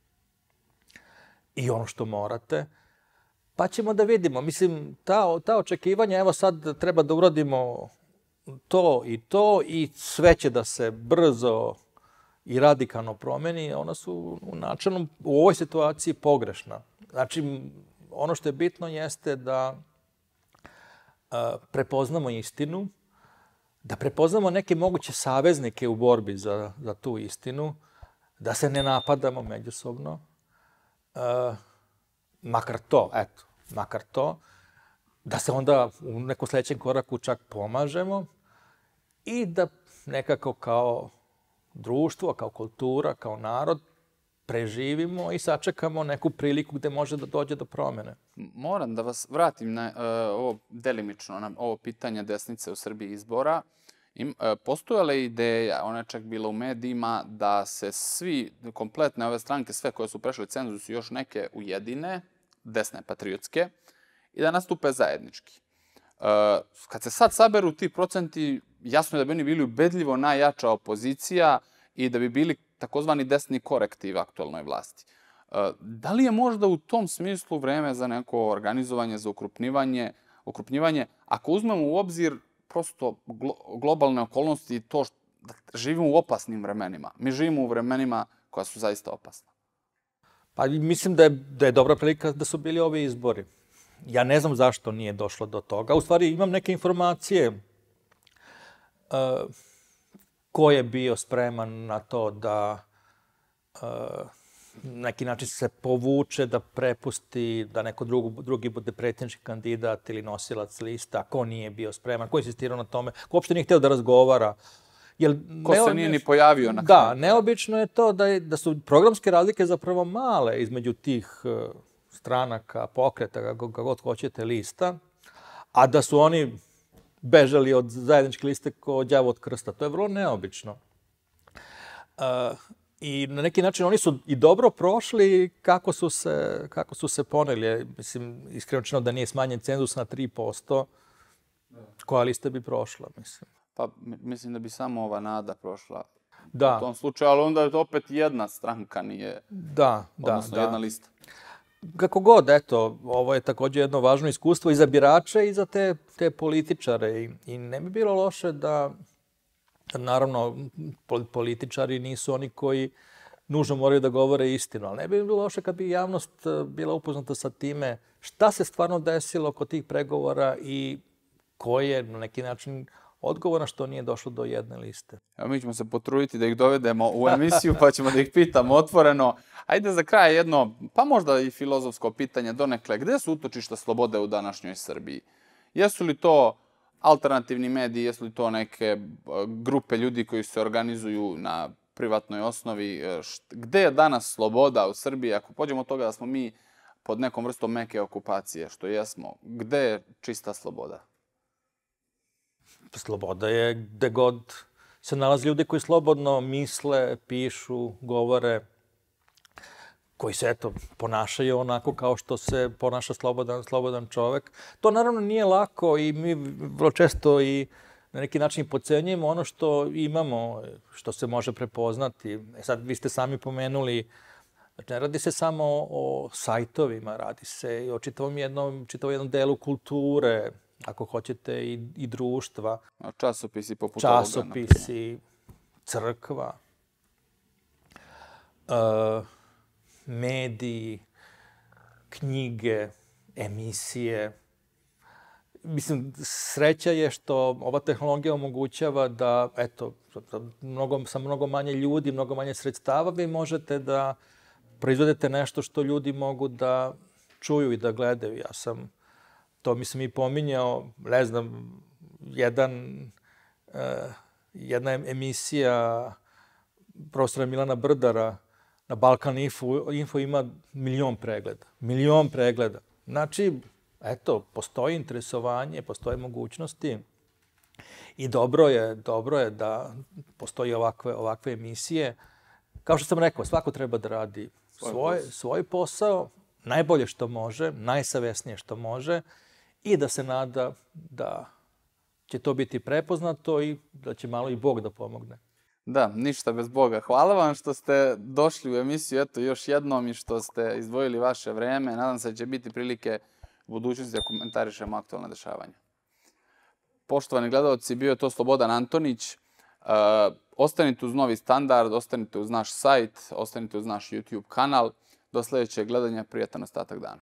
i ono što morate. Pa ćemo da vidimo. Mislim, ta očekivanja, evo sad treba da uradimo to i sve će da se brzo i radikalno promeni, ona su u ovoj situaciji pogrešna. Znači, ono što je bitno jeste da prepoznamo istinu, da prepoznamo neke moguće saveznike u borbi za tu istinu, da se ne napadamo međusobno, makar to, da se onda u nekom sljedećem koraku čak pomažemo i da nekako kao društvo, kao kultura, kao narod preživimo i sačekamo neku priliku gde može da dođe do promjene. Moram da vas vratim na ovo delimično, na ovo pitanje desnice u Srbiji izbora. Postojala je ideja, ona je čak bila u medijima, da se svi, kompletne ove stranke, sve koje su prešle cenzus i još neke ujedine, desne patriotske, i da nastupe zajednički. Kad se sad saberu ti procenti, jasno je da bi oni bili ubedljivo najjača opozicija i da bi bili takozvani desni korektiv aktualnoj vlasti. Da li je možda u tom smislu vreme za neko organizovanje, za ukrupnjivanje, ako uzmemo u obzir prosto globalne okolnosti i to da živimo u opasnim vremenima? Mi živimo u vremenima koja su zaista opasna. Pa mislim da je dobra prilika da su bili ovi izbori. Ja ne znam zašto nije došlo do toga. U stvari imam neke informacije ko je bio spreman na to da na neki način se povuče, da prepusti, da neko drugi bude predsjednički kandidat ili nosilac lista, ko nije bio spreman, ko je insistirao na tome, ko uopšte nije hteo da razgovara. Ko se nije ni pojavio na kraju. Da, neobično je to da su programske razlike zapravo male između tih stranaka, pokreta, kako god hoćete, lista, a da su oni bežali od zajedničke liste kao đavo od krsta. To je vrlo neobično. I na neki način oni su i dobro prošli kako su se poneli. Mislim, iskreno rečeno da nije smanjen cenzus na 3%, koja lista bi prošla, mislim. Pa mislim da bi samo ova Nada prošla u tom slučaju, ali onda je to opet jedna stranka, nije, odnosno jedna lista. Kako god, eto, ovo je također jedno važno iskustvo i za birače i za te političare. I ne bi bilo loše da, naravno, političari nisu oni koji nužno moraju da govore istinu, ali ne bi bilo loše kad bi javnost bila upoznata sa time šta se stvarno desilo kod tih pregovora i ko je na neki način odgovorna što nije došlo do jedne liste. Evo, mi ćemo se potruditi da ih dovedemo u emisiju, pa ćemo da ih pitamo otvoreno. Ajde za kraj jedno, pa možda i filozofsko pitanje donekle. Gde su utočišta slobode u današnjoj Srbiji? Jesu li to alternativni mediji, jesu li to neke grupe ljudi koji se organizuju na privatnoj osnovi? Gde je danas sloboda u Srbiji? Ako pođemo od toga da smo mi pod nekom vrstom meke okupacije, što jesmo, gde je čista sloboda? Sloboda je gde god se nalaze ljudi koji slobodno misle, pišu, govore, koji se, eto, ponašaju onako kao što se ponaša slobodan čovek. To naravno nije lako i mi vrlo često i na neki način podcenjujemo ono što imamo, što se može prepoznati. Sad, vi ste sami pomenuli, znači, ne radi se samo o sajtovima, radi se i o čitavom jednom delu kulture, ako hoćete, i društva. Časopisi poput ovoga. Časopisi, crkva, mediji, knjige, emisije. Mislim, sreća je što ova tehnologija omogućava da, eto, sa mnogo manje ljudi, mnogo manje sredstava, vi možete da proizvedete nešto što ljudi mogu da čuju i da gledaju. Ja sam to mislim i pominjao, ne znam, jedna emisija profesora Milana Brdara na Balkan Info ima 1.000.000 pregleda. 1.000.000 pregleda. Znači, eto, postoji interesovanje, postoje mogućnosti i dobro je da postoji ovakve emisije. Kao što sam rekao, svako treba da radi svoj posao, najbolje što može, najsavesnije što može i da se nada da će to biti prepoznato i da će malo i Bog da pomogne. Da, ništa bez Boga. Hvala vam što ste došli u emisiju, eto, još jednom i što ste izdvojili vaše vreme. Nadam se da će biti prilike u budućnosti da komentarišemo aktualne dešavanja. Poštovani gledalci, bio je to Slobodan Antonić. Ostanite uz Novi standard, ostanite uz naš sajt, ostanite uz naš YouTube kanal. Do sljedećeg gledanja, prijatan ostatak dana.